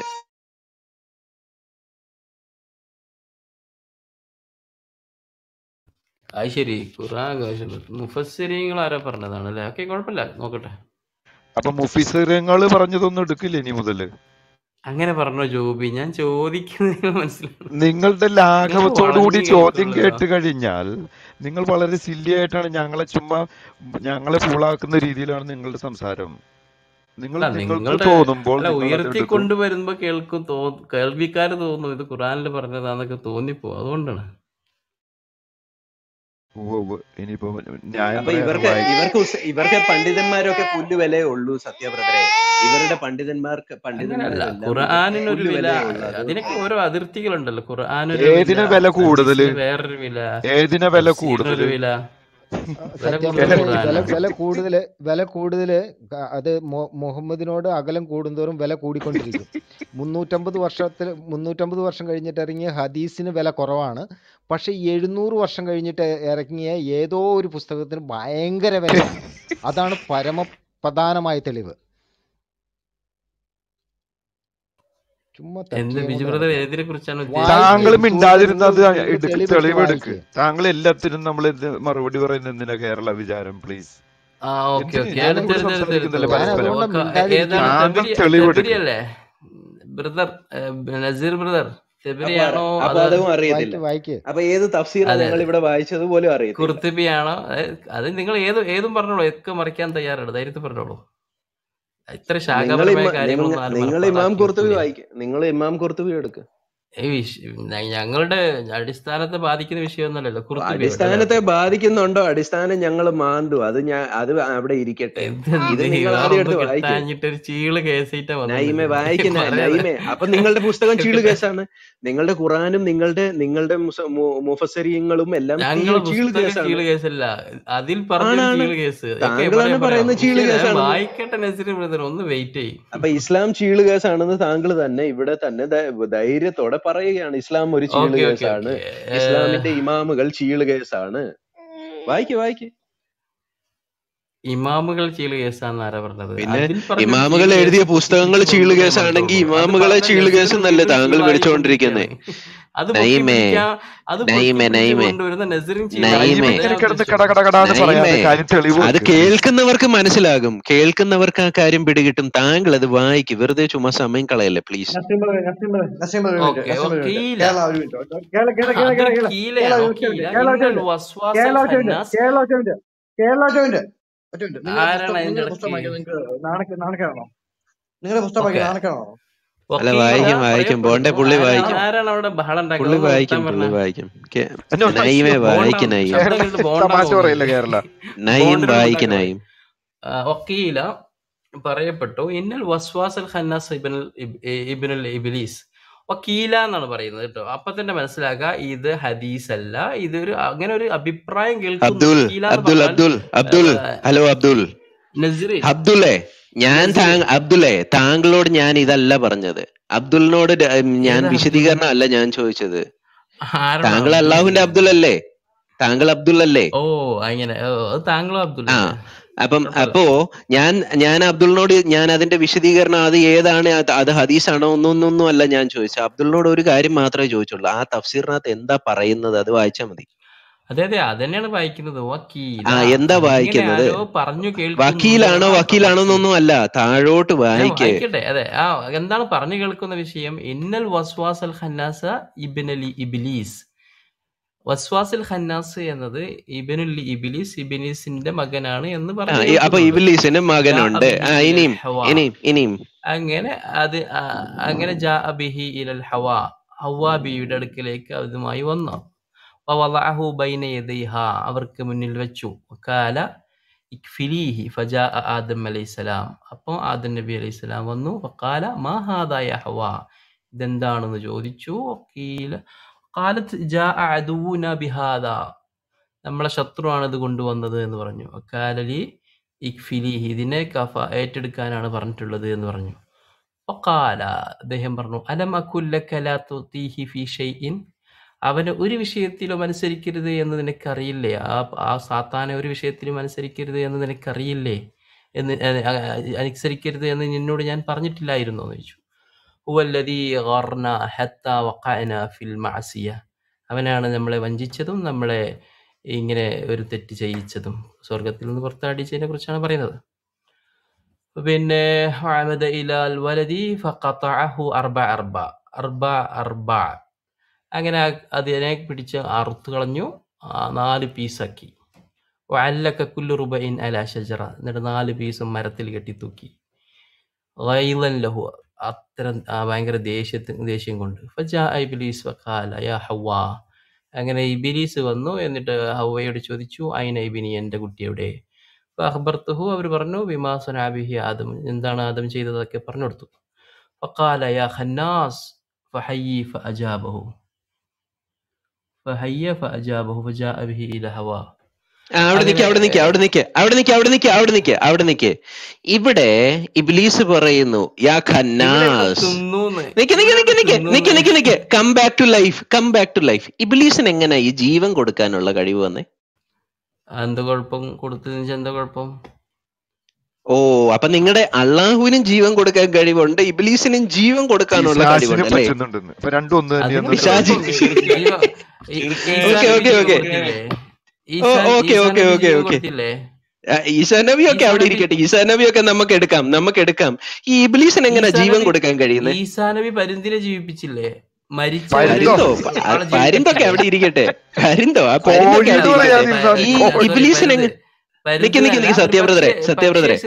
അത് ശരി, ഖുറാൻ മുഫസ്സിരീങ്ങൾ ആരാ പറഞ്ഞതാണ് അല്ലേ? ഓക്കെ കുഴപ്പമില്ല, നോക്കട്ടെ. അപ്പൊ മുഫിസങ്ങൾ പറഞ്ഞതൊന്നും എടുക്കില്ല ഇനി മുതല്. അങ്ങനെ പറഞ്ഞോ ജോബി? ഞാൻ ചോദിക്കുന്നത് മനസ്സിലാവും. നിങ്ങളുടെ നിങ്ങൾ ലാഘവത്തോടു കൂടി വളഞ്ഞു ചോദ്യം കേൾക്കുള്ളൂ. കേട്ട് കഴിഞ്ഞാൽ നിങ്ങൾ വളരെ സില്ലി ആയിട്ടാണ് ഞങ്ങളെ ചുമ്മാ ഞങ്ങളെ ഫൂളാക്കുന്ന രീതിയിലാണ് നിങ്ങളുടെ സംസാരം. നിങ്ങൾ അല്ല നിങ്ങൾക്ക് നിങ്ങളുടെ തോന്നുമ്പോൾ അല്ല നിങ്ങൾ അത് ഉയർത്തി എടുക്കും. കൊണ്ടുവരുമ്പോ കേൾക്കും, തോ കേൾവിക്കാര് തോന്നും ഇത് ഖുറാനിൽ പറഞ്ഞതാന്നൊക്കെ തോന്നിപ്പോ. അതുകൊണ്ടാണ്. ഉവ്വ് ഉവ്വ്. ഇനിയിപ്പോ ന്യായം അപ്പൊ പറയാതെ ഇവർക്ക് വായി ഇവർക്ക് ഉസ്- ഇവർക്ക് പണ്ഡിതന്മാരൊക്കെ പുല്ല് വിലയേ ഉള്ളൂ സത്യബ്രതരെ. ഇവരുടെ പണ്ഡിതന്മാർക്ക് അങ്ങനെയല്ല, പണ്ഡിതന്മാരെല്ലാം ഖുർആാനിനൊരു പുല്ല് വില, വിലയേ ഉള്ളൂ. അതിനൊക്കെ അതുകൊണ്ട് ഓരോ അതിർത്തികളുണ്ടല്ലോ. ഖുർആാനൊരു വില, ഏതിനെ വില കൂടുതല്? ഹദീസിന് വേറൊരു വില, ഏതിനെ വില തഫ്സീറിനൊരു കൂടുതല്? വില. വില സത്യം കൂടുതൽ ബ്രദറെ, ഈ വില ഖുർആനാണ്. വില കൂടുതൽ വില കൂടുതൽ അത് മൊ- മുഹമ്മദിനോട് അകലം കൂടുന്തോറും വില കൂടിക്കൊണ്ടിരിക്കും. മുന്നൂറ്റമ്പത് വർഷത്തിൽ മുന്നൂറ്റമ്പത് വർഷം കഴിഞ്ഞിട്ട് ഇറങ്ങിയ ഹദീസിന് വില കുറവാണ്. പക്ഷെ എഴുന്നൂറ് വർഷം കഴിഞ്ഞിട്ട് ഇറങ്ങിയ ഏതോ ഒരു പുസ്തകത്തിന് ഭയങ്കര വിലയാണ്. അതാണ് പരമപ്രധാനമായ തെളിവ്. ചുമ്മാ എന്ത് തക്കിയം ബിജു കൊണ്ട് ബ്രദർ നടക്കുക. ഏതിനെ കുറിച്ചാണ് വായിക്ക് ഉദ്ദേശിച്ചത്? താങ്കൾ സുഹൃത്തെ, നിങ്ങൾ മിണ്ടാതിരുന്നത് നിങ്ങൾ എടുക്ക്, തെളിവെടുത്ത് തെളിവെടുക്ക്. വായിക്ക്. താങ്കൾ എല്ലാത്തിനും നമ്മൾ മറുപടി പറയുന്ന എന്തിനാ കേരള വിചാരം? പ്ലീസ്. ആ ഓക്കെ എന്തിന് ഓക്കെ, ഞാനും എടുത്ത് കൂടെ എടുത്ത് എടുത്ത് എടുത്ത് സംസാരിക്കുന്നില്ല ഞാൻ പരസ്പരം. അതുകൊണ്ടാണ് ഓക്കെ. ഏതാണ്? മിണ്ടാതിരിക്കുന്നത്. താങ്കൾ തെബരി തെളിവെടുക്ക്. തെബരി അല്ലേ ബ്രദർ? നസീർ ബ്രദർ അപ്പൊ തെബരിയാണോ അപ്പൊ അതോ അതും അറിയത്തില്ല. വായിക്ക് വായിക്ക്. അപ്പൊ ഏത് തഫ്സീറാ അതെ ഞങ്ങൾ അതെ ഇവിടെ വായിച്ചത് പോലും അറിയത്തില്ല. കുർത്തുബിയാണോ? അത് നിങ്ങൾ ഏത് ഏതും പറഞ്ഞോളൂ, ഒക്കെ മറിക്കാൻ തയ്യാറാണ്, ധൈര്യത്തിൽ പറഞ്ഞോളൂ. ഇത്ര നിങ്ങൾ ശാഖാപരമായ ഇമാ കാര്യങ്ങളൊന്നും ആരും നിങ്ങൾ ഇമാം മനപ്പാടാക്കി കുർത്തുബി വെക്കൂല. വായിക്കുക. നിങ്ങൾ ഇമാം കുർത്തുബി എടുക്കുക. ഈ വിഷ- ഞ- ഞങ്ങളുടെ അടിസ്ഥാനത്തെ ബാധിക്കുന്ന വിഷയമൊന്നുമല്ലല്ലോ കുർത്തുബി അവിടെ അല്ലേ? അടിസ്ഥാനത്തെ ബാധിക്കുന്നുണ്ടോ? അടിസ്ഥാനം ഞങ്ങൾ മാന്തു. അത് ഞാൻ അത് അവിടെ ഇരിക്കട്ടെ. ഇത് എന്തെന്ത് നിങ്ങൾ ആദ്യം വേറൊന്നും എടുത്ത് വായിക്കേ. കിട്ടാഞ്ഞിട്ട് ഒരു ചീള് കേസിട്ട നൈമെ വന്നത് വായിക്കുന്ന പറയാതെ നൈമെ. അപ്പൊ നിങ്ങളുടെ പുസ്തകം ചീള് കേസാണ്. നിങ്ങളുടെ ഖുറാനും നിങ്ങളുടെ നിങ്ങളുടെ മുസ- മു- മുഫസ്സിരീങ്ങളും എല്ലാം തീ ഞങ്ങളെ ചീള് പുസ്തകം കേസാണ്. ചീള് കേസല്ല, അതിൽ പറഞ്ഞൊരു ആണാണ്. ചീള് കേസ്. ഓക്കെ പറയാം താങ്കളാണ് പറയാം. പറയുന്ന ചീള് പക്ഷേ ഞാൻ കേസാണെന്ന്. വായിക്കട്ടെ നസീർ ബ്രദർ, ഒന്ന് വെയിറ്റ് ചെയ്യും. അപ്പൊ ഇസ്ലാം ചീള് കേസാണെന്ന് താങ്കൾ തന്നെ ഇവിടെ തന്നെ ധൈ- ധൈര്യത്തോടെ പറയുകയാണ്. ഇസ്ലാം ഒരു ചീള് ഓക്കെ ഓക്കെ കേസാണ്. ഓക്കെ. ഇസ്ലാമിന്റെ ഇമാമുകൾ ചീള് കേസാണ്. വായിക്ക് വായിക്ക്. ഇമാമുകൾ ചീള് കേസാന്ന് ആരാ പറഞ്ഞത്? പിന്നെ അതിൽ പറഞ്ഞൊരു ഇമാമുകൾ ചീള് എഴുതിയ കേസ് പുസ്തകങ്ങൾ പൊക്കിപ്പിടിച്ച് ചീള് കൊണ്ടുവന്നേ കേസാണെങ്കിൽ പറഞ്ഞോളൂ. അത് ഇമാമുകളെ പറഞ്ഞ ചീള് നസീർ കേസ് എന്നല്ലേ വീണ്ടും താങ്കൾ ചീളായി വിളിച്ചുകൊണ്ടിരിക്കുന്നേ? കൊണ്ടിരിക്കുകയാണ്. അത് നൈമേ പൊക്കിപ്പിടിക്കാൻ അത് നൈമേ പൊക്കിപ്പിടിച്ച് നൈമേ കൊണ്ടുവരുന്ന നസീറും ചീളായി. നൈമേ നൈമ അതാ ഇങ്ങനെ ഞാൻ കിടന്ന് ഉദ്ദേശിച്ചത്. കടകടകടാന്ന് പറയാതെ നൈമേ കാര്യം തെളിവ് അത് വെക്ക് പ്ലീസ്. കേൾക്കുന്നവർക്ക് മനസ്സിലാകും. കേൾക്കുന്നവർക്ക് ആ കാര്യം പിടികിട്ടും. താങ്കൾ അത് വായിക്ക്. വെറുതെ ചുമ്മാ സമയം കളയല്ലേ please. Naseem brother, Naseem brother, Naseem brother ഒരു മിനിറ്റ്, ഓക്കെ നസീം ബ്രദർ ഒരു ഓക്കെ മിനിറ്റ്. ഇല കേരള ഒരു മിനിറ്റ്. കേരള കേരള കേരള കേരള അതൊരു കേരള കേരള കീലയാണോ? ഒറ്റ കീല മിനിറ്റ്. കേരള ഒറ്റ ഇന്നൽ മിനിറ്റ്. വസ്വാസൽ കേരള ഒറ്റ മിനിറ്റ്. ഖന്നാസ്. കേരള ഒറ്റ മിനിറ്റ്. കേരള ഒറ്റ മിനിറ്റ്. ഒറ്റ മിനിറ്റ്. നിങ്ങളുടെ ആരാണ് പുസ്തകം അതിന്റെ നിങ്ങളുടെ പുസ്തകം ഇടയ്ക്ക്? വായിക്കാൻ നിങ്ങൾക്ക് നാണക്ക നാണക്കേടാണോ? നിങ്ങളുടെ പുസ്തകം ഓക്കെ വായിക്കാൻ നാണക്കേടാണോ? അല്ല വക്കീല വായിക്കും വായിക്കും. ബോണ്ടെ പറയപ്പെടുന്നു. പുള്ളി ആരാ വായിക്കും. ആരാണ് അവിടെ ബഹളം ഉണ്ടാക്കുന്നത്? പുള്ളി ഒന്ന് വായിക്കും നിർത്താൻ പുള്ളി പറഞ്ഞ വായിക്കും. കെ- എന്നോ, നൈമെ അയ്യോ, ബോണ്ട വായിക്ക് നൈം. ശബ്ദം കേരള കേട്ടിട്ട് ബോണ്ട തമാശ പറയില്ല തോന്നുന്നുണ്ട്. കേരള. നൈം ബോണ്ടിനോട് വായിക്ക് ഉണ്ടാക്കാൻ നൈം. പറയും. വക്കീല പറയപ്പെട്ടു ഇന്നൽ വസ്വാസൽ ഖന്നാസ് ഇബ്നുൽ ഇബ്- ഇബ്നുൽ ഇബ്ലീസ്. വക്കീല എന്നാണ് പറയുന്നത് കേട്ടോ. അപ്പൊ തന്നെ മനസ്സിലാക്കുക ഇത് ഹദീസ് അല്ല, ഇതൊരു അങ്ങനെ ഒരു അഭിപ്രായം കേൾക്കുന്നു. അബ്ദുൽ വക്കീല എന്ന് അബ്ദുൽ പറഞ്ഞാൽ അബ്ദുൽ അബ്ദുൽ ഹലോ അബ്ദുൽ നസീറിൻ അബ്ദുല്ലേ ഞാൻ നസീർ താങ്ക അബ്ദുല്ലേ താങ്കളോട് ഞാൻ ഇതല്ല പറഞ്ഞത്. അബ്ദുലിനോട് ര- ഞാൻ ഏതാ അബ്ദുൽ? വിശദീകരണം അല്ല ഞാൻ ചോദിച്ചത്. ആരാണ് താങ്കൾ അബ്ദുൽ? അള്ളാഹുവിന്റെ അബ്ദുൽ അല്ലേ? താങ്കൾ അബ്ദുൽ അല്ലേ? ഓ അങ്ങനെ. ഓ, അത് താങ്കളും അബ്ദുൽ ആ അല്ലേ? അപ്പം കുഴപ്പമില്ല. അപ്പോ ഞാൻ ഞാൻ അബ്ദുലിനോട് ഞാൻ അതിന്റെ വിശദീകരണം അത് ഏതാണ്, അത് അത് ഹദീസാണോ ഒന്നൊന്നൊന്നും അല്ല ഞാൻ ചോദിച്ചത്. അബ്ദുലിനോട് ഒരു കാര്യം മാത്രമേ ചോദിച്ചുള്ളൂ. ആ തഫ്സീറിനകത്ത് എന്താ പറയുന്നത് അത് വായിച്ചാൽ മതി. അതെ അതെ അതന്നെയാണ് വായിക്കുന്നത്. വക്കീല ആ എന്താ അങ്ങനെ വായിക്കുന്നത്? ആരോ പറഞ്ഞു കേൾക്കുന്നു വക്കീലാണോ എന്നതാണ് വക്കീലാണോ വക്കീൽ. എന്നൊന്നും അല്ല, താഴോട്ട് ഞാൻ വായിക്ക്. വായിക്കട്ടെ. അതെ ആ എന്താണ് പറഞ്ഞു കേൾക്കുന്ന വിഷയം? ഇന്നൽ വസ്വാസൽ ഖന്നാസ ഇബ്നുൽ ഇബ്ലീസ്. വസ്വാസിൽ ഖന്നാസ് എന്നത് ഇബ്നുൽ ഇബ്ലീസ്, ഇബ്ലീസിന്റെ മകനാണ് എന്ന് ആ പറഞ്ഞു ഈ- അപ്പൊ കേൾക്കുന്നുണ്ട്. ഇബ്ലീസിന് ജാ മകനുണ്ട്. ബിഹി ആ ഇലൽ ഇനിയും ഹവാ. ഇനിയും ഇനിയും അങ്ങനെ അത് ആ, അങ്ങനെ ജാ ബിഹി ഇലൽ ഹവാ. ഹവാ ബിയുടെ അടുക്കലേക്ക് അതുമായി വന്നു. വവളഅഹു ബൈന യദൈഹ, അവർക്ക് മുന്നിൽ വെച്ചു. വഖാല ഇക്ഫിലീഹി ഫജാ ആദം അലൈഹിസ്സലാം. അപ്പോൾ ആദം നബി അലൈഹിസ്സലാം വന്നു. വഖാല മാ ഹാദാ യാ ഹവാ, ഇതെന്താണെന്ന് ചോദിച്ചു. കീല കാലത്ത് ജാ അദൂന ബിഹാദ, നമ്മളെ ശത്രുവാണ് ഇത് കൊണ്ടുവന്നത് എന്ന് പറഞ്ഞു. കാലലി ഇക്ഫിലിഹി, ഇതിനെ കഫ ഏറ്റെടുക്കാനാണ് പറഞ്ഞിട്ടുള്ളത് എന്ന് പറഞ്ഞു. വഖാല, അദ്ദേഹം പറഞ്ഞു, അലം അകുല്ലക ലാ തുതീഹി ഫീ ഷൈഇൻ, അവനെ ഒരു വിഷയത്തിലും അനുസരിക്കരുത് എന്ന് നിനക്കറിയില്ലേ? ആ ആ സാത്താനെ ഒരു വിഷയത്തിലും അനുസരിക്കരുത് എന്ന് നിനക്കറിയില്ലേ? എന്ന് അനുസരിക്കരുത് എന്ന് നിന്നോട് ഞാൻ പറഞ്ഞിട്ടില്ലായിരുന്നു എന്ന് ചോദിച്ചു. ഹുവല്ലദീ ഗർന ഹത്താ വഖഅന ഫിൽ മഅസിയ, അവനാണ് നമ്മളെ വഞ്ചിച്ചതും നമ്മളെ ഇങ്ങനെ ഒരു തെറ്റ് ചെയ്യിച്ചതും, സ്വർഗത്തിൽ നിന്ന് പുറത്താടിച്ചതിനെ കുറിച്ചാണ് പറയുന്നത്. പിന്നെ അമദ ഇലാൽ വലദി ഫഖതഅഹു അർബ അർബ അർബ അർബ അങ്ങനെ അതിനെ പിടിച്ച് അറുത്തു കളഞ്ഞു, നാല് പീസാക്കി. വഅല്ലക കുല്ലു റുബഇൻ അലാ ഷജറ, എന്നിട്ട് നാല് പീസും മരത്തിൽ കെട്ടിത്തൂക്കി. ഗൈളൻ ലഹു, അത്തരം ഭയങ്കര ദേഷ്യത്തിന് ദേഷ്യം കൊണ്ട്. ഫജാഅ ഇബ്ലീസ് വഖാല യാ ഹവ്വാ, അങ്ങനെ ഇബ്ലീസ് വന്നു, എന്നിട്ട് ഹവ്വയോട് ചോദിച്ചു, ഐന ഇബ്നി, എൻ്റെ കുട്ടി എവിടെ? ഫഅഖ്ബർതുഹു, അവർ പറഞ്ഞു, ബിമാ സനഅ ബിഹി ആദം, എന്താണ് ആദം ചെയ്തതൊക്കെ പറഞ്ഞു കൊടുത്തു. ഫഖാല യാ ഖന്നാസ് ഫഹയ്യി ഫഅജാബഹു ഫഹയ്യ ഫഅജാബഹു ഫജാഅ ബിഹി ഇല ഹവ്വാ. അവിടെ നിക്ക് അവിടെ നിക്ക് അവിടെ നിക്ക് അവിടെ നിക്ക് അവിടെ നിക്ക് അവിടെ നിക്ക് അവിടെ നിക്ക് ഇവിടെ ഇബ്ലീസ് പറയുന്നു, യാ ഖന്നാസ്, Nick Nick Nick Nick Nick Nick Nick come back to life come back to life ഇബ്ലീസിന് എങ്ങനെ ഈ ജീവൻ കൊടുക്കാനുള്ള കഴിവ് വന്നേ? എന്താ കുഴപ്പം? കൊടുത്തതിന് എന്താ കുഴപ്പം? ഓ, അപ്പൊ നിങ്ങളുടെ അള്ളാഹുവിനും ജീവൻ കൊടുക്കാൻ കഴിവുണ്ട്, ഇബ്ലീസിനും ജീവൻ കൊടുക്കാനുള്ള കഴിവുണ്ട് അല്ലേ? ഓക്കെ ഓക്കെ ഓക്കെ ഓക്കെ ഈസാ നബി ഒക്കെ അവിടെ ഇരിക്കട്ടെ, ഈസാ നബി ഒക്കെ നമുക്ക് എടുക്കാം നമുക്ക് എടുക്കാം ഈ ഇബ്ലീസിന് എങ്ങനെ ജീവൻ കൊടുക്കാൻ കഴിയുന്നത്? ഈസാ നബി പരിന്തിനെ ജീവിപ്പിച്ചില്ലേ? പരിന്തോ പരിന്തൊക്കെ അവിടെ ഇരിക്കട്ടെ, പരിന്തോ ആ പരിന്തൊക്കെ ഈ ഇബ്ലീസിന് നിക്ക് നിക്ക് നിക്ക് സത്യബ്രദറെ സത്യബ്രദറെ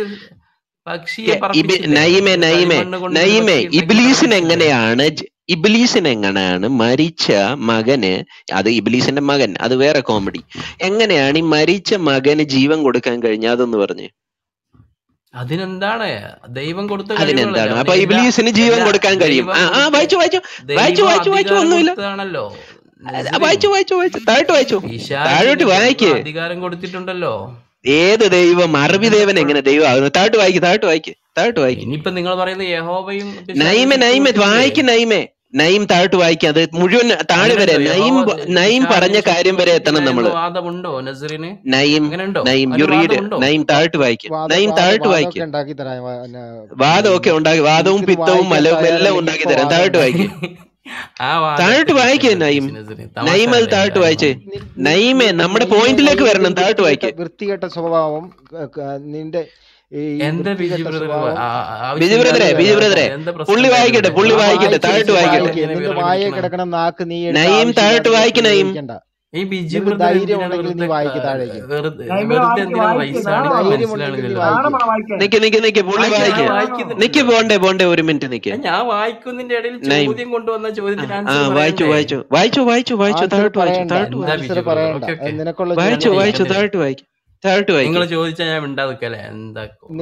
നയിമേ നയിമേ നയിമേ ഇബ്ലീസിന് എങ്ങനെയാണ് ഇബ്ലീസിന് എങ്ങനെയാണ് മരിച്ച മകന്, അത് ഇബ്ലീസിന്റെ മകൻ, അത് വേറെ കോമഡി, എങ്ങനെയാണ് ഈ മരിച്ച മകന് ജീവൻ കൊടുക്കാൻ കഴിഞ്ഞ? അതൊന്ന് പറഞ്ഞ്. അതിനെന്താണ് ദൈവം കൊടുത്ത, അതിനെന്താണ് അപ്പൊ ഇബ്ലീസിന് ജീവൻ കൊടുക്കാൻ കഴിയും? ആ വായിച്ചു വായിച്ചു വായിച്ചു വായിച്ചു വായിച്ചു ഒന്നുമില്ല, വായിച്ചു വായിച്ചു വായിച്ചു താഴോട്ട് വായിച്ചു താഴോട്ട് വായിക്ക്. അധികാരം കൊടുത്തിട്ടുണ്ടല്ലോ. ഏത് ദൈവം? അറബി ദേവൻ എങ്ങനെ ദൈവം ആകുന്നു? താഴോട്ട് വായിക്ക് താഴോട്ട് വായിക്ക് താഴോട്ട് വായിക്ക്. ഇനിയിപ്പോ നിങ്ങൾ പറയുന്നത് യഹോവയും നയിമേ നയിമേ വായിക്ക് നയിമേ നയിം താഴോട്ട് വായിക്കാം, അത് മുഴുവൻ താഴെ വരെ നയിം നയിം പറഞ്ഞ കാര്യം വരെ എത്തണം നമ്മള്. വാദമുണ്ടോ നസറിന്? നയിം നയിം യു റീഡ് നയിം താഴോട്ട് വായിക്കും നയിം താഴോട്ട് വായിക്കും. വാദമൊക്കെ ഉണ്ടാക്കി, വാദവും പിത്തവും മലവും എല്ലാം ഉണ്ടാക്കി തരാം. താഴോട്ട് വായിക്കും താഴോട്ട് വായിക്കേ നയിം നയിം അത് താഴോട്ട് വായിച്ചേ. നയിമേ നമ്മുടെ പോയിന്റിലേക്ക് വരണം, താഴോട്ട് വായിക്കേ. വൃത്തികെട്ട സ്വഭാവം നിന്റെ ബിജു ബ്രദറെ ബിജു ബ്രദറെ പുള്ളി വായിക്കട്ടെ പുള്ളി വായിക്കട്ടെ താഴോട്ട് വായിക്കട്ടെ. നയിം താഴോട്ട് വായിക്ക് നയിം. ഈ ബിജു നിക്ക് നിക്ക് നിക്ക് പുള്ളി വായിക്ക് നിക്ക് പോണ്ടേ പോണ്ടേ ഒരു മിനിറ്റ് നിക്ക്. ഞാൻ വായിക്കുന്നതിന്റെ ഇടയിൽ ചോദ്യം കൊണ്ടുവന്ന ചോദ്യത്തിന് ആ വായിച്ചു വായിച്ചു വായിച്ചു വായിച്ചു വായിച്ചു താഴോട്ട് വായിച്ചു താഴോട്ട് വായിച്ചു വായിച്ചു താഴോട്ട് വായിക്കും താഴോട്ട് വായിക്കും. നിങ്ങൾ ചോദിച്ചാൽ ഞാൻ മിണ്ടാതിക്കല്ലേ? എന്താ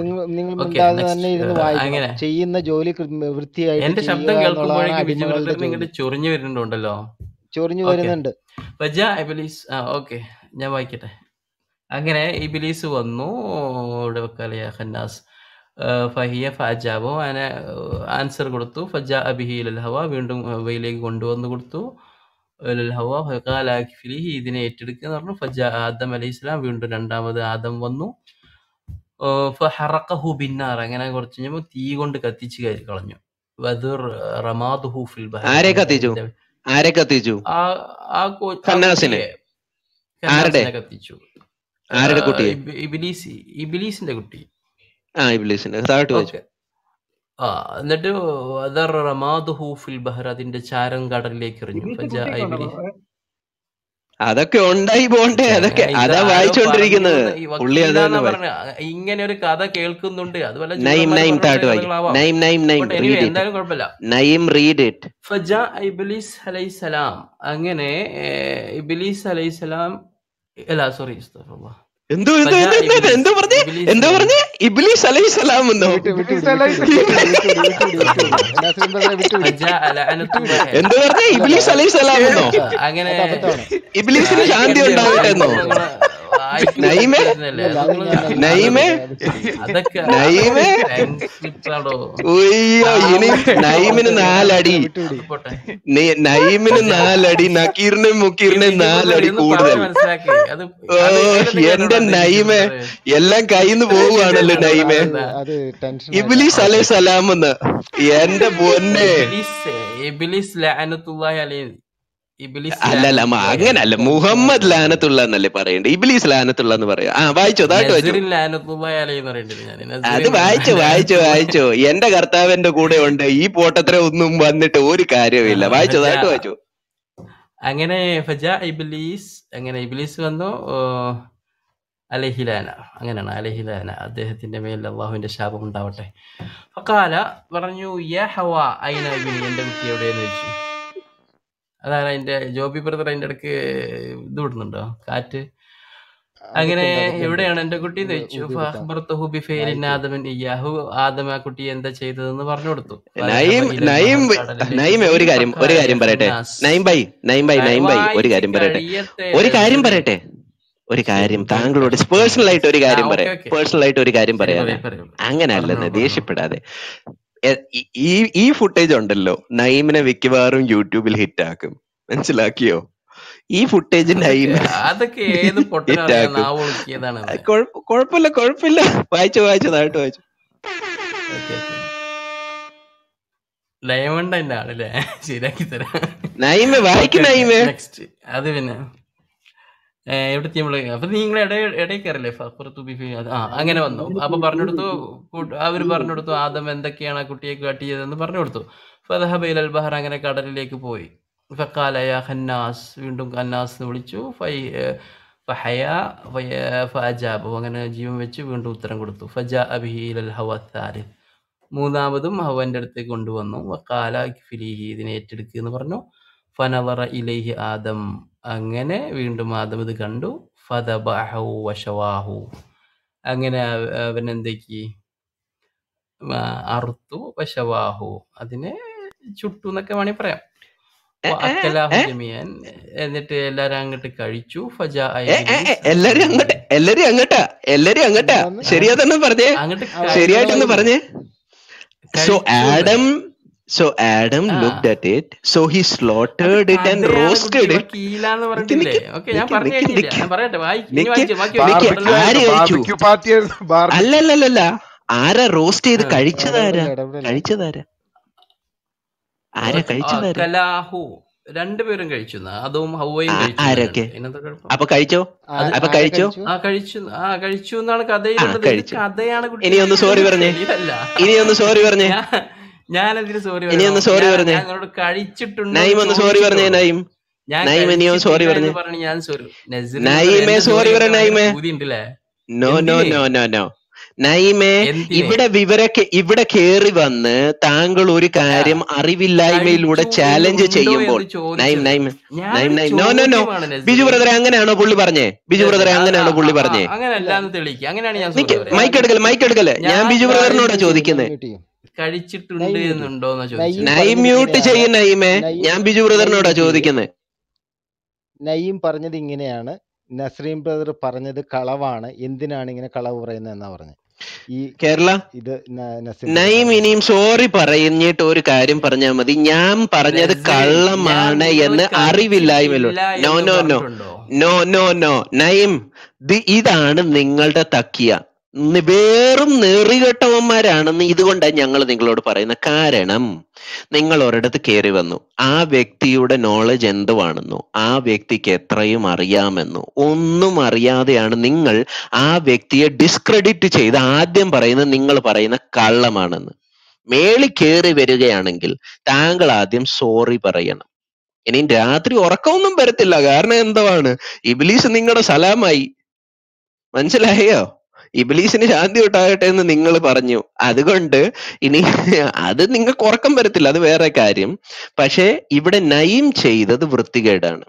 അങ്ങനെ ചെയ്യുന്ന ജോലി വൃത്തിയായി. എന്റെ ശബ്ദം കേൾക്കുമ്പോഴേക്കും ബിജു ബ്രദർ നിങ്ങളുടെ ചൊറിഞ്ഞു വരുന്നുണ്ടല്ലോ. ചൊറിഞ്ഞു വരുന്നുണ്ട്. ഓക്കെ ഞാൻ വായിക്കട്ടെ. അങ്ങനെ ഇബ്ലീസ് വന്നു, ഇവിടെ വെക്കാലേ ഖന്നാസ് ഫഹിയ ഫഅജാബു, അങ്ങനെ ആൻസർ കൊടുത്തു. ഫജാ ബിഹി ഇലൽ ഹവ, വീണ്ടും ഹവയിലേക്ക് കൊണ്ടുവന്ന് കൊടുത്തു. ഇലൽ ഹവ ഫഖാല അക്ഫിലിഹി, ഇതിനെ ഏറ്റെടുക്കുക എന്ന് പറഞ്ഞു. ഫജാ ആദം അലൈഹിസ്സലാം, വീണ്ടും രണ്ടാമത് ആദം വന്നു. ഫഹറഖഹു ബിന്നാർ, അങ്ങനെ കുറച്ച് കഴിഞ്ഞപ്പോൾ തീ കൊണ്ട് കത്തിച്ച് കയറി കളഞ്ഞു. വദുർ റമാദുഹു ഫിൽ ബഹർ, ആരെ കത്തിച്ചു? ആരെ കത്തിച്ചു? ഖന്നാസിനെ. ആരുടെ കത്തിച്ചു? ആരുടെ കുട്ടി? ഇബ്ലീസ്, ഇബ്ലീസിന്റെ കുട്ടി. ആ ഇബ്ലീസിന്റെ. താഴോട്ട് വായിച്ചു. ആ എന്നിട്ട് വദർ റമാദുഹു ഫിൽ ബഹർ, അതിന്റെ ചാരം കടലിലേക്ക് എറിഞ്ഞു. ഫജാ ഇബ്ലീസ്. അതൊക്കെ ഉണ്ടായി പോണ്ടേ, അതൊക്കെ അതാ വായിച്ചോണ്ടിരിക്കുന്നത് പുള്ളി. അതാണ് ഇങ്ങനെ ഒരു കഥ കേൾക്കുന്നുണ്ട്. അതുപോലെ എന്തായാലും കുഴപ്പമില്ല. Naeem read it. ഫജാ ഇബ്ലീസ് അലൈഹിസ്സലാം, അങ്ങനെ ഇബ്ലീസ് അലൈഹിസ്സലാം അല്ല സോറി എന്തോ എന്തോ ഫജാ എന്തോ എന്തോ ഇബ്ലീസ് എന്തോ പറഞ്ഞേ ഇബ്ലീസ് എന്തോ പറഞ്ഞേ ഇബ്ലീസ് അലൈഹിസ്സലാം എന്നോ വിട്ടു വിട്ടു ഇബ്ലീസ് വിട്ടു അലൈഹി വിട്ടു വിട്ടു വിട്ടു വിട്ടു വിട്ടു നസീം ബ്രദറെ വിട്ടു വിട്ടു ഫജാ ലഅനത്തുല്ലാഹി എന്തോ പറഞ്ഞേ അല്ലല്ല ഇബ്ലീസ് അലൈഹിസ്സലാം എന്നോ ആ, അങ്ങനെ അത് അബദ്ധമാണ്. ഇബ്ലീസിന് ശാന്തി ആയിക്കോട്ടെ ഉണ്ടാവട്ടെ എന്നോ അതിപ്പോ നിങ്ങള് ആയിക്കോട്ടെ നൈമേ വരുന്നല്ലേ ഇല്ലല്ല അത് അത് നിങ്ങള് ഞാൻ അത് നൈമേ അതൊക്കെ നൈമേ ട്രാൻസ്ക്രിപ്റ്റാണോ ഉയ്യോ ഇനി നൈമിന് നാലടി വിട്ടുപിടി. അത് പോട്ടെ. നി- നൈമിന് നാലടി നക്കീറിനെ മുക്കീറിനെ ബിജു ബ്രദർ നാലടി ഇതൊന്ന് കൂടുതൽ. പറഞ്ഞ് മനസ്സിലാക്കി അത് ഓ അത് അതിലെന്താ എന്റെ കേട്ടോ നൈമെ ബിജു എല്ലാം കയ്യിന്ന് പോവുകയാണല്ലോ നൈമെ. അത് അത് ടെൻഷൻ ഇബ്ലീസ് അലൈഹി സലാം എന്ന് എന്റെ പൊന്നെ. ഇബ്ലീസ് ഇബ്ലീസ് ലഅനത്തുല്ലാഹി അലൈഹി ഇബ്ലീസ് അല്ലല്ല അമ്മ അങ്ങനല്ല, മുഹമ്മദ് ലാനത്തുള്ള എന്നല്ലേ പറയണ്ടേ, ഇബ്ലീസ് ലാനത്തുള്ള എന്ന് പറയാം. ആ വായിച്ചോ, താഴ്ത്തു വായിച്ചോ. നസ്രിൻ ലഅനത്തുല്ലാഹി അലൈഹി എന്ന് പറയണ്ടത് ഞാൻ അത് നസ്രിൻ വായിച്ചോ വായിച്ചോ വായിച്ചോ. എന്റെ കർത്താവിന്റെ കൂടെ ഉണ്ട്, ഈ പോട്ടത്ര ഒന്നും വന്നിട്ട് ഒരു കാര്യമില്ല. വായിച്ചോ, താഴ്ത്തു വായിച്ചോ. അങ്ങനെ ഫജാ ഇബ്ലീസ് അങ്ങനെ ഇബ്ലീസ് വന്നു അലഹിലാന, അങ്ങനെയാണ് അലഹിലാന, അദ്ദേഹത്തിന്റെ മേൽ അള്ളാഹുവിന്റെ ശാപം ഉണ്ടാവട്ടെ. ഫഖാല പറഞ്ഞു, യാ ഹവ ഐന ഇബ്നി, എന്റെ കുട്ടി എവിടെയെന്ന് ചോദിച്ചു. അതാണ് അതിന്റെ ജോബി ബ്രദർ അതിന്റെ ഇടക്ക് ഇത് വിടുന്നുണ്ടോ കാറ്റ്. അങ്ങനെ എവിടെയാണ് എന്റെ കുട്ടി എന്ന് ചോദിച്ചു. ഫഅഖ്ബർതുഹു ബിഫഇലിൻ ആദമൻ ഇയ്യാഹു, ആദം ആ കുട്ടി എന്താ ചെയ്തതെന്ന് പറഞ്ഞു കൊടുത്തു. നൈം നൈം നൈമേ ഒരു കാര്യം ഒരു കാര്യം പറയട്ടെ. നൈം ബൈ നൈം ബൈ നൈം ബൈ ഒരു കാര്യം പറയട്ടെ ഒരു കാര്യം പറയട്ടെ ഒരു കാര്യം താങ്കളോട് പേഴ്സണൽ ആയിട്ട് ഒരു കാര്യം പറയാം. പേഴ്സണൽ ആയിട്ട് ഒരു കാര്യം പറയാം. അങ്ങനെയല്ലെന്ന്, ദേഷ്യപ്പെടാതെ. എ- ഈ- ഈ ഈ ഫുട്ടേജ് ഉണ്ടല്ലോ, നൈമിനെ മിക്കവാറും യൂട്യൂബിൽ ഹിറ്റ് ആക്കും, മനസ്സിലാക്കിയോ? ഈ ഫുട്ടേജ് നൈമിനെ അതൊക്കെ ഏത് പൊട്ടനാണ് നാവ് ഒളുക്കിയതാണ്. കുഴപ്പമില്ല കുഴപ്പമില്ല. വായിച്ചു വായിച്ചു താഴ്ത്തു വായിച്ചു. ഡയമണ്ട് എന്റെ ആണല്ലേ, ശരിയാക്കി തരാം. നൈമേ വായിക്കും നൈമേ. നെക്സ്റ്റ് അത് പിന്നെ എവിടെ നമ്മള് അപ്പൊ നിങ്ങൾ ഇട ഇടയിൽ കയറല്ലേ ഫഖ്റതു ബിഫി, അത് ആ അങ്ങനെ വന്നു. അപ്പൊ പറഞ്ഞെടുത്തു, അവര് പറഞ്ഞെടുത്തു ആദം എന്തൊക്കെയാണ് ആ കുട്ടിയെ കാട്ടിയതെന്ന് പറഞ്ഞു കൊടുത്തു. ഫദഹബ ഇലൽ ബഹർ, അങ്ങനെ കടലിലേക്ക് പോയി. ഫഖാല യാ ഖന്നാസ്, വീണ്ടും ഖന്നാസ് എന്ന് വിളിച്ചു. ഫൈ ഫഹയ ഫഅജാബു, അങ്ങനെ ജീവൻ വെച്ച് വീണ്ടും ഉത്തരം കൊടുത്തു. ഫജാ ബിഹി ഇലൽ ഹവ സാലിസ്, മൂന്നാമതും ഹവന്റെ അടുത്തേക്ക് കൊണ്ടുവന്നു. വഖാല ഇക്ഫിലിഹി, ഇതിനെ ഏറ്റെടുക്കുക എന്ന് പറഞ്ഞു. ഫനവറ ഇലൈഹി ആദം, അങ്ങനെ വീണ്ടും ആദം ഇത് കണ്ടു. ഫദബഹു വശവാഹു, അങ്ങനെ അവ- അവൻ എന്തൊക്കെ അറുത്തു. വശവാഹു, അതിനെ ചുട്ടു എന്നൊക്കെ വേണമെങ്കിൽ പറയാം. ഏ, ഏ, അക്കലാഹു ഏ, ജമിയൻ, എന്നിട്ട് എല്ലാരും അങ്ങോട്ട് കഴിച്ചു. ഫജാ ഏ, ഏ, ഏ, ഇബ്ലീസ്, എല്ലാരും അങ്ങോട്ട് എല്ലാരും അങ്ങോട്ടാ എല്ലാരും അങ്ങോട്ടാ എന്താന്ന് ശരിയാ തന്നെ പറഞ്ഞേ, അങ്ങോട്ട് ആ ശരിയായിട്ടൊന്ന് കഴിച്ചു പറഞ്ഞേ. സോ കഴിച്ചു എന്ന്. ആഡം so Adam ആ looked at it, so he അത് slaughtered it and കഥയാണ് കുട്ടി, roasted it. വക്കീലാന്ന് നിക്ക് പറഞ്ഞിട്ടില്ലേ? നിക്ക് ഓക്കെ, ഞാൻ നിക്ക് പറഞ്ഞു നിക്ക് കഴിഞ്ഞില്ല, നിക്ക് ഞാൻ പറയട്ടെ. വായിക്ക്, ഇനി നിക്ക് വായിച്ചു, ബാക്കി നിക്ക് വായിച്ചു. ബാർബിക്യൂ ആര് ആയിരുന്നു, കഴിച്ചു? ബാർബിക്യൂ പാർട്ടി ആയിരുന്നു. ബാർബിക്യൂ അല്ലല്ലല്ല, ആരാ റോസ്റ്റ് ചെയ്ത് ആ. കഴിച്ചതാരാ? ഇടപെടല ഇടപെടല കഴിച്ചതാരാ? ആരാ കഴിച്ചതാരാ? കലാഹു, രണ്ടുപേരും കഴിച്ചു. അതും ഹൗവയും ആ- കഴിച്ചു ആരൊക്കെ? എന്നാണ്. അതിനെന്താ കുഴപ്പം? അപ്പൊ കഴിച്ചോ? അത് അപ്പൊ ആരെ കഴിച്ചോ? കഴിച്ചു? ആ കഴിച്ചു, ആ കഴിച്ചു എന്നാണ് ആ കഥയിലുള്ളത്. ഇത് കഴിച്ചു. കഥയാണ് കുട്ടി, ഇനി ഒന്ന് സോറി ഇതൊന്നും പറഞ്ഞേ, ശരിയല്ല. ഇനി ഒന്ന് സോറി പറഞ്ഞേ, ഞാൻ ഞാനെന്തിനു സോറി ഇനി പറയണോ? ഒന്ന് സോറി ഞാൻ പറഞ്ഞേ. ഞാൻ നിങ്ങളോട് കഴിച്ചിട്ടുണ്ടോ നൈം എന്ന് ഒന്ന് സോറി പറഞ്ഞേ. ചോദിച്ചിട്ടുള്ളൂ. നൈം ഞാൻ നൈം ഇനി ഒന്ന് സോറി കഴിച്ചിട്ടില്ല പറഞ്ഞേ. എന്ന് പറഞ്ഞ് ഞാൻ സോറി. നസറിൻ ബ്രദർ നൈമേ എന്റെ സോറി സോറി പറ. കേൾക്കാൻ ഭയങ്കര നൈമേ പൂതി ഉണ്ടല്ലേ? നോ നോ എന്തിന് നോ നോ നോ നൈമേ, എന്തിന് ഇവിടെ വിവരക്കെ ഇവിടെ കേറി വന്ന് താങ്കൾ ഒരു ആ കാര്യം അറിവില്ലായ്മയിലൂടെ കഴിച്ചു ചാലഞ്ച് എന്നുണ്ടോ ചെയ്യുമ്പോൾ എന്ന് നൈം ചോദിച്ചത് നൈം ഞാനൊരു Naeem Naeem no no no ചോദ്യമാണ് ബിജു നസറിൻ. ബ്രദറെ അങ്ങനെയാണോ പുള്ളി പറഞ്ഞേ? ബിജു നസറിൻ ബ്രദറെ ആ ആ അങ്ങനെയാണോ ആ പുള്ളി ആ, പറഞ്ഞേ? അങ്ങനെയല്ല ഇല്ല എന്ന് തെളിയിക്കുക. അങ്ങനെയാണ് ഞാൻ സോറി നിക്ക്, പറയാം. മൈക്ക് നൈം എടുക്കല് മൈക്ക് എടുക്കല്. ഞാൻ ഞാൻ ബിജു നൈം ബ്രദറിനോടാ മ്യൂട്ട് ചെയ്യും, നൈം ചോദിക്കുന്നത്. മ്യൂട്ട് ചെയ്യും, കഴിച്ചിട്ടുണ്ട് നൈം മ്യൂട്ട് ചെയ്യും. എന്നുണ്ടോ എന്നാ നയ്യം ചോദിച്ചത്. നൈം പറഞ്ഞത് മ്യൂട്ട് ഇങ്ങനെയാണ്. ചെയ്യും നൈമേ, നയ്യം ഞാൻ ബിജു നയ്യം ബ്രദറിനോടാ മ്യൂട്ട് ചെയ്യും. ചോദിക്കുന്നത്. നയ്യം പറഞ്ഞത് ഇങ്ങനെയാണ്. നസ്രീം ബ്രദർ പറഞ്ഞത് കളവാണ്, എന്തിനാണ് ഇങ്ങനെ കളവ് പറയുന്നത് എന്നാ പറഞ്ഞത്. ഈ കേരള ഇത് ന- നസീം ബ്രദർ നൈം പറഞ്ഞത് ഇനിയും സോറി പറഞ്ഞിട്ട് ഒരു കാര്യം പറഞ്ഞാൽ മതി. ഞാൻ പറഞ്ഞത് നസറിൻ, ഞാൻ കള്ളമാണ് നിങ്ങൾ എന്ന് അറിവില്ലായ്മല്ലോ. കഴിച്ചിട്ടില്ല നോ എന്ന് നോ നോ പറഞ്ഞിട്ടുണ്ടോ? No no no Naeem, the- ഇതാണ് നിങ്ങളുടെ തക്കിയ. നി- വെറും നെറികെട്ടവന്മാരാണെന്ന് ഇതുകൊണ്ടാണ് ഞങ്ങൾ നിങ്ങളോട് പറയുന്നത്. കാരണം നിങ്ങൾ ഒരിടത്ത് കയറി വന്നു, ആ വ്യക്തിയുടെ നോളജ് എന്തുവാണെന്നോ ആ വ്യക്തിക്ക് എത്രയും അറിയാമെന്നോ ഒന്നും അറിയാതെയാണ് നിങ്ങൾ ആ വ്യക്തിയെ ഡിസ്ക്രെഡിറ്റ് ചെയ്ത് ആദ്യം പറയുന്നത് നിങ്ങൾ പറയുന്ന കള്ളമാണെന്ന്. മേളി കയറി വരികയാണെങ്കിൽ താങ്കൾ ആദ്യം സോറി പറയണം. ഇനി രാത്രി ഉറക്കമൊന്നും വരത്തില്ല. കാരണം എന്താണ്, ഇബ്ലീസ് നിങ്ങളുടെ സലാമായി, മനസ്സിലായോ? ഇബ്ലീസിന് ശാന്തി ഉണ്ടാകട്ടെ എന്ന് നിങ്ങൾ പറഞ്ഞു. അതുകൊണ്ട് ഇനി അത് നിങ്ങൾക്ക് ഉറക്കം വരത്തില്ല, അത് വേറെ കാര്യം. പക്ഷെ ഇവിടെ നൈം ചെയ്തത് വൃത്തികേടാണ്.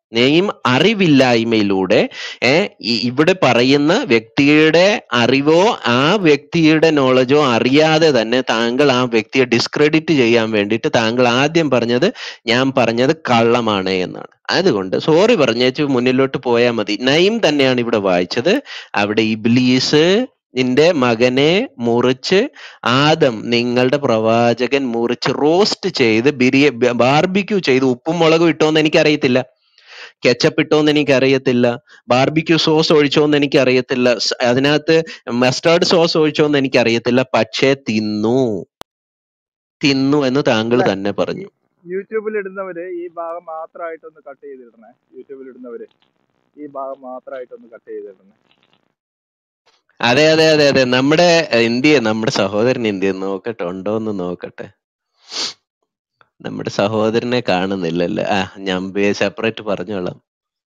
നെയിം അറിവില്ലായ്മയിലൂടെ ഏ ഈ- ഇവിടെ പറയുന്ന വ്യക്തിയുടെ അറിവോ ആ വ്യക്തിയുടെ നോളജോ അറിയാതെ തന്നെ താങ്കൾ ആ വ്യക്തിയെ ഡിസ്ക്രെഡിറ്റ് ചെയ്യാൻ വേണ്ടിയിട്ട് താങ്കൾ ആദ്യം പറഞ്ഞത് ഞാൻ പറഞ്ഞത് കള്ളമാണ് എന്നാണ്. അതുകൊണ്ട് സോറി പറഞ്ഞേച്ച് മുന്നിലോട്ട് പോയാൽ മതി. നയിം തന്നെയാണ് ഇവിടെ വായിച്ചത്. അവിടെ ഇബ്ലീസ് നിന്റെ മകനെ മുറിച്ച് ആദം നിങ്ങളുടെ പ്രവാചകൻ മുറിച്ച് റോസ്റ്റ് ചെയ്ത് ബിരിയ ബാർബിക്യൂ ചെയ്ത് ഉപ്പും മുളകും ഇട്ടോന്ന് എനിക്കറിയത്തില്ല, കെച്ചപ്പ് ഇട്ടോന്ന് എനിക്കറിയത്തില്ല, ബാർബിക്യൂ സോസ് ഒഴിച്ചോന്ന് എനിക്കറിയത്തില്ല, സ് അതിനകത്ത് മസ്റ്റാർഡ് സോസ് ഒഴിച്ചോന്ന് എനിക്കറിയത്തില്ല, പക്ഷേ തിന്നു തിന്നു എന്ന് താങ്കൾ അല്ല തന്നെ ഈ പറഞ്ഞു. യൂട്യൂബിൽ ഇടുന്നവര് ഈ ഭാഗം മാത്രമായിട്ടൊന്ന് കട്ട് ചെയ്തിടണേ. യൂട്യൂബിൽ ഇടുന്നവര് ഈ ഭാഗം മാത്രമായിട്ടൊന്ന് കട്ട് ചെയ്തിടണേ. അതെ അതെ അതെ അതെ നമ്മുടെ ഏഹ്, ഇന്ത്യ നമ്മുടെ സഹോദരൻ ഇന്ത്യ നോക്കട്ടെ, ഉണ്ടോ എന്ന് നോക്കട്ടെ. നമ്മുടെ സഹോദരനെ കാണുന്നില്ലല്ലോ. ആ ഞാൻ സെപ്പറേറ്റ് പറഞ്ഞോളാം.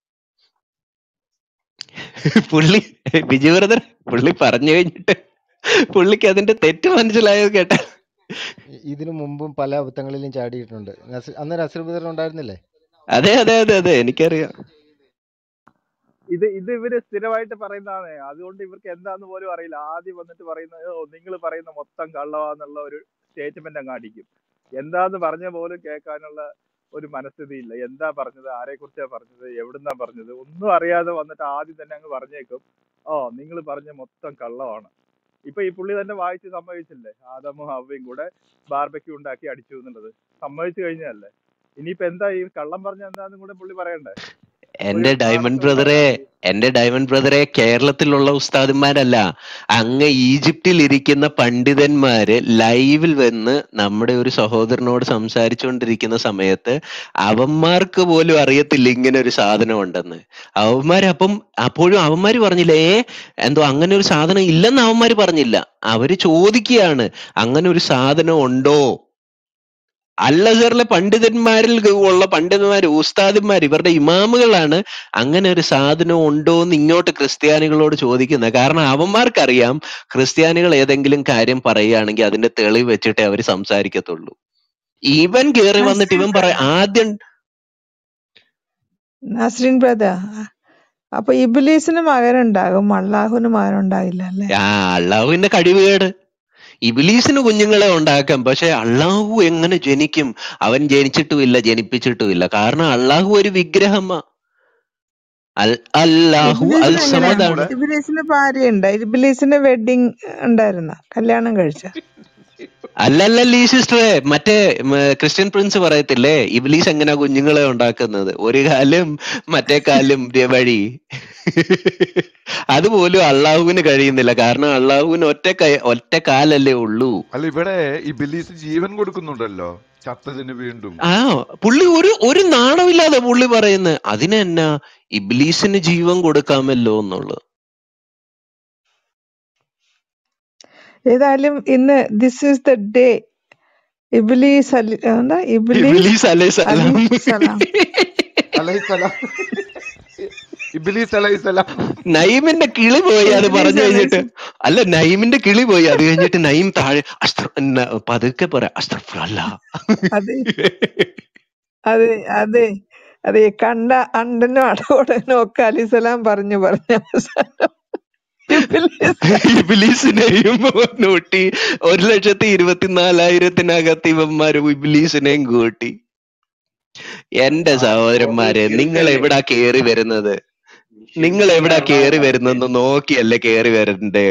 പുള്ളി ബിജു ബ്രദർ പുള്ളി പറഞ്ഞു കഴിഞ്ഞിട്ട് പുള്ളിക്ക് അതിന്റെ തെറ്റ് മനസ്സിലായത് കേട്ട. ഇ- ഇതിനു മുമ്പും പല അബദ്ധങ്ങളിലും ചാടിയിട്ടുണ്ട്. നസ- അന്ന് നസീർ ബദർ ഉണ്ടായിരുന്നില്ലേ? അതെ അതെ അതെ അതെ എനിക്കറിയാം. ഇത് ഇത് ഇവര് സ്ഥിരമായിട്ട് പറയുന്നതാണ്. അതുകൊണ്ട് ഇവർക്ക് എന്താന്ന് പോലും അറിയില്ല. ആദ്യം വന്നിട്ട് പറയുന്നത് ഓ നിങ്ങൾ പറയുന്ന മൊത്തം കള്ളവാന്നുള്ള ഒരു സ്റ്റേറ്റ്മെന്റ് അങ്ങ് അടിക്കും. എന്താന്ന് പറഞ്ഞ പോലും കേൾക്കാനുള്ള ഒരു മനസ്ഥിതി ഇല്ല. എന്താ പറഞ്ഞത്, ആരെ കുറിച്ചാ പറഞ്ഞത്, എവിടുന്നാ പറഞ്ഞത്, ഒന്നും അറിയാതെ വന്നിട്ട് ആദ്യം തന്നെ അങ്ങ് പറഞ്ഞേക്കും ഓ നിങ്ങൾ പറഞ്ഞ മൊത്തം കള്ളമാണ്. ഇപ്പൊ ഈ പുള്ളി തന്നെ വായിച്ച് സമ്മതിച്ചില്ലേ, ആദമും ഹവ്വയും കൂടെ ബാർബക്യൂ ഉണ്ടാക്കി അടിച്ചു എന്നുള്ളത് സമ്മതിച്ചു കഴിഞ്ഞല്ലേ. ഇനിയിപ്പോ എന്താ ഈ കള്ളം പറഞ്ഞ എന്താന്നും കൂടെ പുള്ളി പറയണ്ടേ. ഒരു എന്റെ ഡയമണ്ട് നാണക്കേട് ബ്രദറെ ഉണ്ടാവില്ല. എന്റെ ഡയമണ്ട് ബ്രദറെ കേരളത്തിലുള്ള ഉസ്താദന്മാരല്ല, അങ്ങ് ഈജിപ്തിൽ ഇരിക്കുന്ന പണ്ഡിതന്മാര് ലൈവിൽ വന്ന് നമ്മുടെ ഒരു സഹോദരനോട് സംസാരിച്ചുകൊണ്ടിരിക്കുന്ന സമയത്ത് അവന്മാർക്ക് പോലും അറിയത്തില്ല ഇങ്ങനെ ഒരു സാധനം ഉണ്ടെന്ന്. അവന്മാര് അപ്പം അപ്പോഴും അവന്മാര് പറഞ്ഞില്ല, ഏ എന്തോ അങ്ങനെ ഒരു സാധനം ഇല്ലെന്ന് അവന്മാര് പറഞ്ഞില്ല. അവര് ചോദിക്കുകയാണ് അങ്ങനെ ഒരു സാധനം ഉണ്ടോ. അൽഅസറിലെ പണ്ഡിതന്മാരിൽ ഉള്ള പണ്ഡിതന്മാര് ഉസ്താദന്മാർ ഇവരുടെ ഇമാമുകളാണ് അങ്ങനെ ഒരു സാധനം ഉണ്ടോ എന്ന് ഇങ്ങോട്ട് ക്രിസ്ത്യാനികളോട് ചോദിക്കുന്നത്. കാരണം അവന്മാർക്കറിയാം ക്രിസ്ത്യാനികൾ ഏതെങ്കിലും കാര്യം പറയുകയാണെങ്കിൽ അതിന്റെ തെളിവ് വെച്ചിട്ടേ അവര് സംസാരിക്കത്തുള്ളൂ. ഇവൻ കേറി വന്നിട്ട് നസ്രീൻ ഇവൻ പറ ബ്രദർ ആദ്യം നസ്രീൻ ബ്രദർ അപ്പൊ ഇബ്ലീസിന് മകനുണ്ടാകും, അള്ളാഹുവിന് മകനുണ്ടാകില്ല അല്ലേ? ആ അള്ളാഹുവിന്റെ കഴിവുകേട്. ഇബ്ലീസിന് കുഞ്ഞുങ്ങളെ ഉണ്ടാക്കാം, പക്ഷെ അള്ളാഹു എങ്ങനെ ജനിക്കും? അവൻ ജനിച്ചിട്ടുമില്ല, ജനിപ്പിച്ചിട്ടുമില്ല. കാരണം അള്ളാഹു ഒരു വിഗ്രഹമാ. അൽ അല്ലാഹു അൽ ഇബ്ലീസിന് എങ്ങനെയാ? അള്ളാഹുവും സമദാണ്. കൂടെ ഇബ്ലീസിന് ഭാര്യയുണ്ട്? ഇബ്ലീസിന് വെഡിങ് ഉണ്ടായിരുന്ന, കല്യാണം കഴിച്ച? അല്ലല്ലല്ല ഈ സിസ്റ്ററെ, മറ്റേ ഉം, ക്രിസ്ത്യൻ പ്രിൻസ് പറയത്തില്ലേ ഇബ്ലീസ് എങ്ങനെയാ കുഞ്ഞുങ്ങളെ ഉണ്ടാക്കുന്നത്, ഒരു കാലും മറ്റേ കാലും ര- വഴി. അതുപോലും അള്ളാഹുവിന് കഴിയുന്നില്ല. കാരണം അള്ളാഹുവിന് ഒറ്റ കൈ ഒറ്റ കാലല്ലേ ഉള്ളൂ. അല്ല ഇവിടെ ഇബിലീസ് ജീവൻ കൊടുക്കുന്നുണ്ടല്ലോ ചത്തതിന് വീണ്ടും. ആ പുള്ളി ഒരു ഒരു നാണമില്ലാതെ പുള്ളി പറയുന്നത് അതിനെന്നാ ഇബ്ലീസിന് ജീവൻ കൊടുക്കാമല്ലോ എന്നുള്ളത്. ഏതായാലും ഇന്ന് ദിസ് ഈസ് ദ ഡേ ഇബ്ലീസ് അലി എന്താ ഇബ്ലീസ് ഇബ്ലീസ് അലൈഹിസ്സലാം അലിസ്സലാം അലൈഹിസ്സലാം. ഇബ്ലീസ് അലൈഹിസ്സലാം. നൈമിന്റെ കിളി പോയി അത് ഇബ്ലീസ് പറഞ്ഞു കഴിഞ്ഞിട്ട്. അലൈഹിസ് അല്ല നൈമിന്റെ കിളി പോയി അത് കഴിഞ്ഞിട്ട് നൈം താഴെ അസ്ത്ര ന- പതുക്കെ പറയാ അസ്തഗ്ഫിറുല്ല. അത് അത് അതെ അതെ കണ്ട അണ്ടനും അടകോടനും ഒക്കെ അലിസ്സലാം പറഞ്ഞു പറഞ്ഞു അവസാനം ഇബ്ലീസ് ഇബിലീസിനെയും കൂട്ടി ഒരു ലക്ഷത്തി ഇരുപത്തിനാലായിരത്തിനകത്ത് ഇവന്മാര് ഇബിലീസിനെയും കൂട്ടി. എന്റെ ആ സഹോദരന്മാരെ, ടോപ്പിക് നിങ്ങൾ ശരിക്കല്ലേ എവിടാ കേറി വരുന്നത്? നിങ്ങൾ ശരിക്കല്ലേ എവിടാ അള്ളാഹു കേറി പറഞ്ഞത്. വരുന്നെന്ന് നോക്കിയല്ലേ കേറി വരണ്ടേ?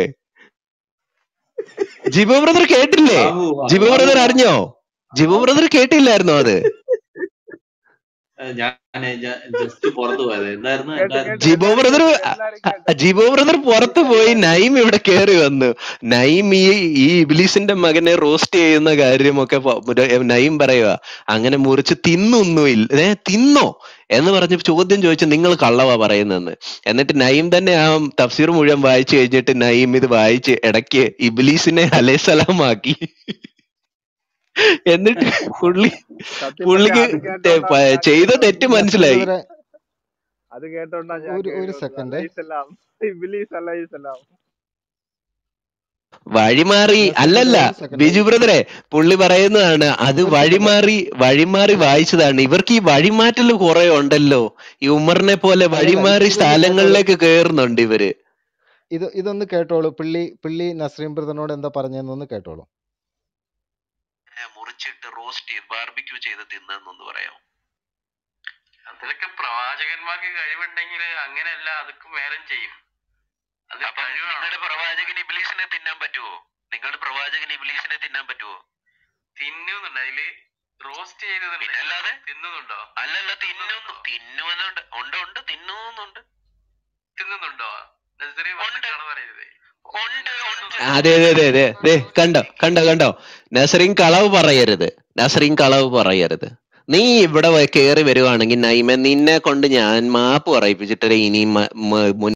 ജിബോ ബ്രദർ കേട്ടില്ലേ? അള്ളാഹു ജിബോ അള്ളാഹു ബ്രദർ പ- അറിഞ്ഞോ? ജിബോ അള്ളാഹു ബ്രദർ കേട്ടില്ലായിരുന്നോ അത്? ഏഹ് ഞാൻ ജസ്റ്റ് പുറത്തു പോയത് എന്തായിരുന്നു കേട്ട് എന്തായിരുന്നു കേട്ട് ജിബോ എല്ലാരും ബ്രദർ കേട്ടു, എല്ലാരും കേട്ടു, ജിബോ ബ്രദർ പുറത്തു പോയി, എല്ലാരും നൈം ഇവിടെ കേറി വന്നു. നൈം ഈ ഈ ഇബ്ലീസിന്റെ മകനെ റോസ്റ്റ് ചെയ്യുന്ന കാര്യമൊക്കെ പ- ഒരു നൈം പറയുക അങ്ങനെ മുറിച്ച് തിന്നൊന്നുമില്ല. ഏ തിന്നോ എന്ന് പറഞ്ഞ് ചോദ്യം ചോദിച്ചു നിങ്ങൾ കള്ളവാ പറയുന്നെന്ന്. എന്നിട്ട് നൈം തന്നെ ആ തഫ്സീർ മുഴുവൻ വായിച്ചു കഴിഞ്ഞിട്ട് നൈം ഇത് വായിച്ച് ഇടയ്ക്ക് ഇബ്ലീസിനെ അലൈസലാമാക്കി. എന്നിട്ട് പുള്ളി സത്യം പറഞ്ഞ പുള്ളിക്ക് അത് തെ- കേട്ടോണ്ടാണ് പ- ഞാൻ ചെയ്ത കയറി തെറ്റ് വന്നത്. നസീർ മനസ്സിലായി. ബ്രദറെ അത് കേട്ടോണ്ടാ ഞാൻ ഒരു കയറി ഒരു വന്നത്. സെക്കൻഡ്. അലൈഹിസ്സലാം ഇബ്ലീസ് അലൈഹിസ്സലാം. വഴിമാറി നസീം ബ്രദറെ അല്ലല്ല ഒരു സെക്കൻഡ് ബിജു ബ്രദറെ പുള്ളി പറയുന്നതാണ് അത് ഒരു സെക്കൻഡ് വഴിമാറി വഴിമാറി വായിച്ചതാണ്. ഇവർക്ക് ഈ വഴിമാറ്റൽ കുറെ ഉണ്ടല്ലോ. ഈ ഉമറിനെ പോലെ അല്ലല്ല വഴിമാറി ഇതൊന്ന് കേട്ടോളൂ. സ്ഥലങ്ങളിലേക്ക് കയറുന്നുണ്ട് ഇവര്. ഇത് ഇതൊന്ന് കേട്ടോളൂ. പിള്ളി പിള്ളി നസ്രീം ബ്രദറിനോട് എന്താ പറഞ്ഞതെന്നൊന്ന് കേട്ടോളൂ. ഏ, മുറിച്ചിട്ട് റോസ്റ്റ് ചെയ്ത് ബാർബിക്യൂ ചെയ്ത് തിന്നെന്നൊന്ന് പറയാം. അതിലൊക്കെ പ്രവാചകന്മാർക്ക് കഴിവുണ്ടെങ്കിൽ അങ്ങനെയല്ല അതൊക്കെ വേറെ ചെയ്യും. അത് അപ്പം കഴിവാണ്. നിങ്ങളുടെ പ്രവാചകൻ ഇബ്ലീസിനെ തിന്നാൻ പറ്റുമോ? നിങ്ങളുടെ പ്രവാചകൻ ഇബ്ലീസിനെ തിന്നാൻ പറ്റുമോ? തിന്നുന്നുണ്ട് അതില് റോസ്റ്റ് ചെയ്തതുണ്ട്. പിന്നെ അല്ലാതെ തിന്നുന്നുണ്ടോ? അല്ലല്ല തിന്നുന്നു തിന്നുന്നുണ്ട് ഉണ്ട് ഉണ്ട് തിന്നുന്നുണ്ട് തിന്നുന്നുണ്ടോ? നസ്രീം ഉണ്ട് വന്നിട്ടാണ് പറയുന്നത്. ഉണ്ട് ഉണ്ട്. അതെ അതെ അതെ അതെ ദേ കണ്ടോ കണ്ടോ കണ്ടോ നസറിൻ കളവ് പറയരുത്. നസറിൻ കളവ് പറയരുത്. നീ ഇവിടെ കേറി വരുവാണെങ്കിൽ നൈമ നിന്നെ കൊണ്ട് ഞാൻ മാപ്പ് പറയിപ്പിച്ചിട്ടേ ഇനി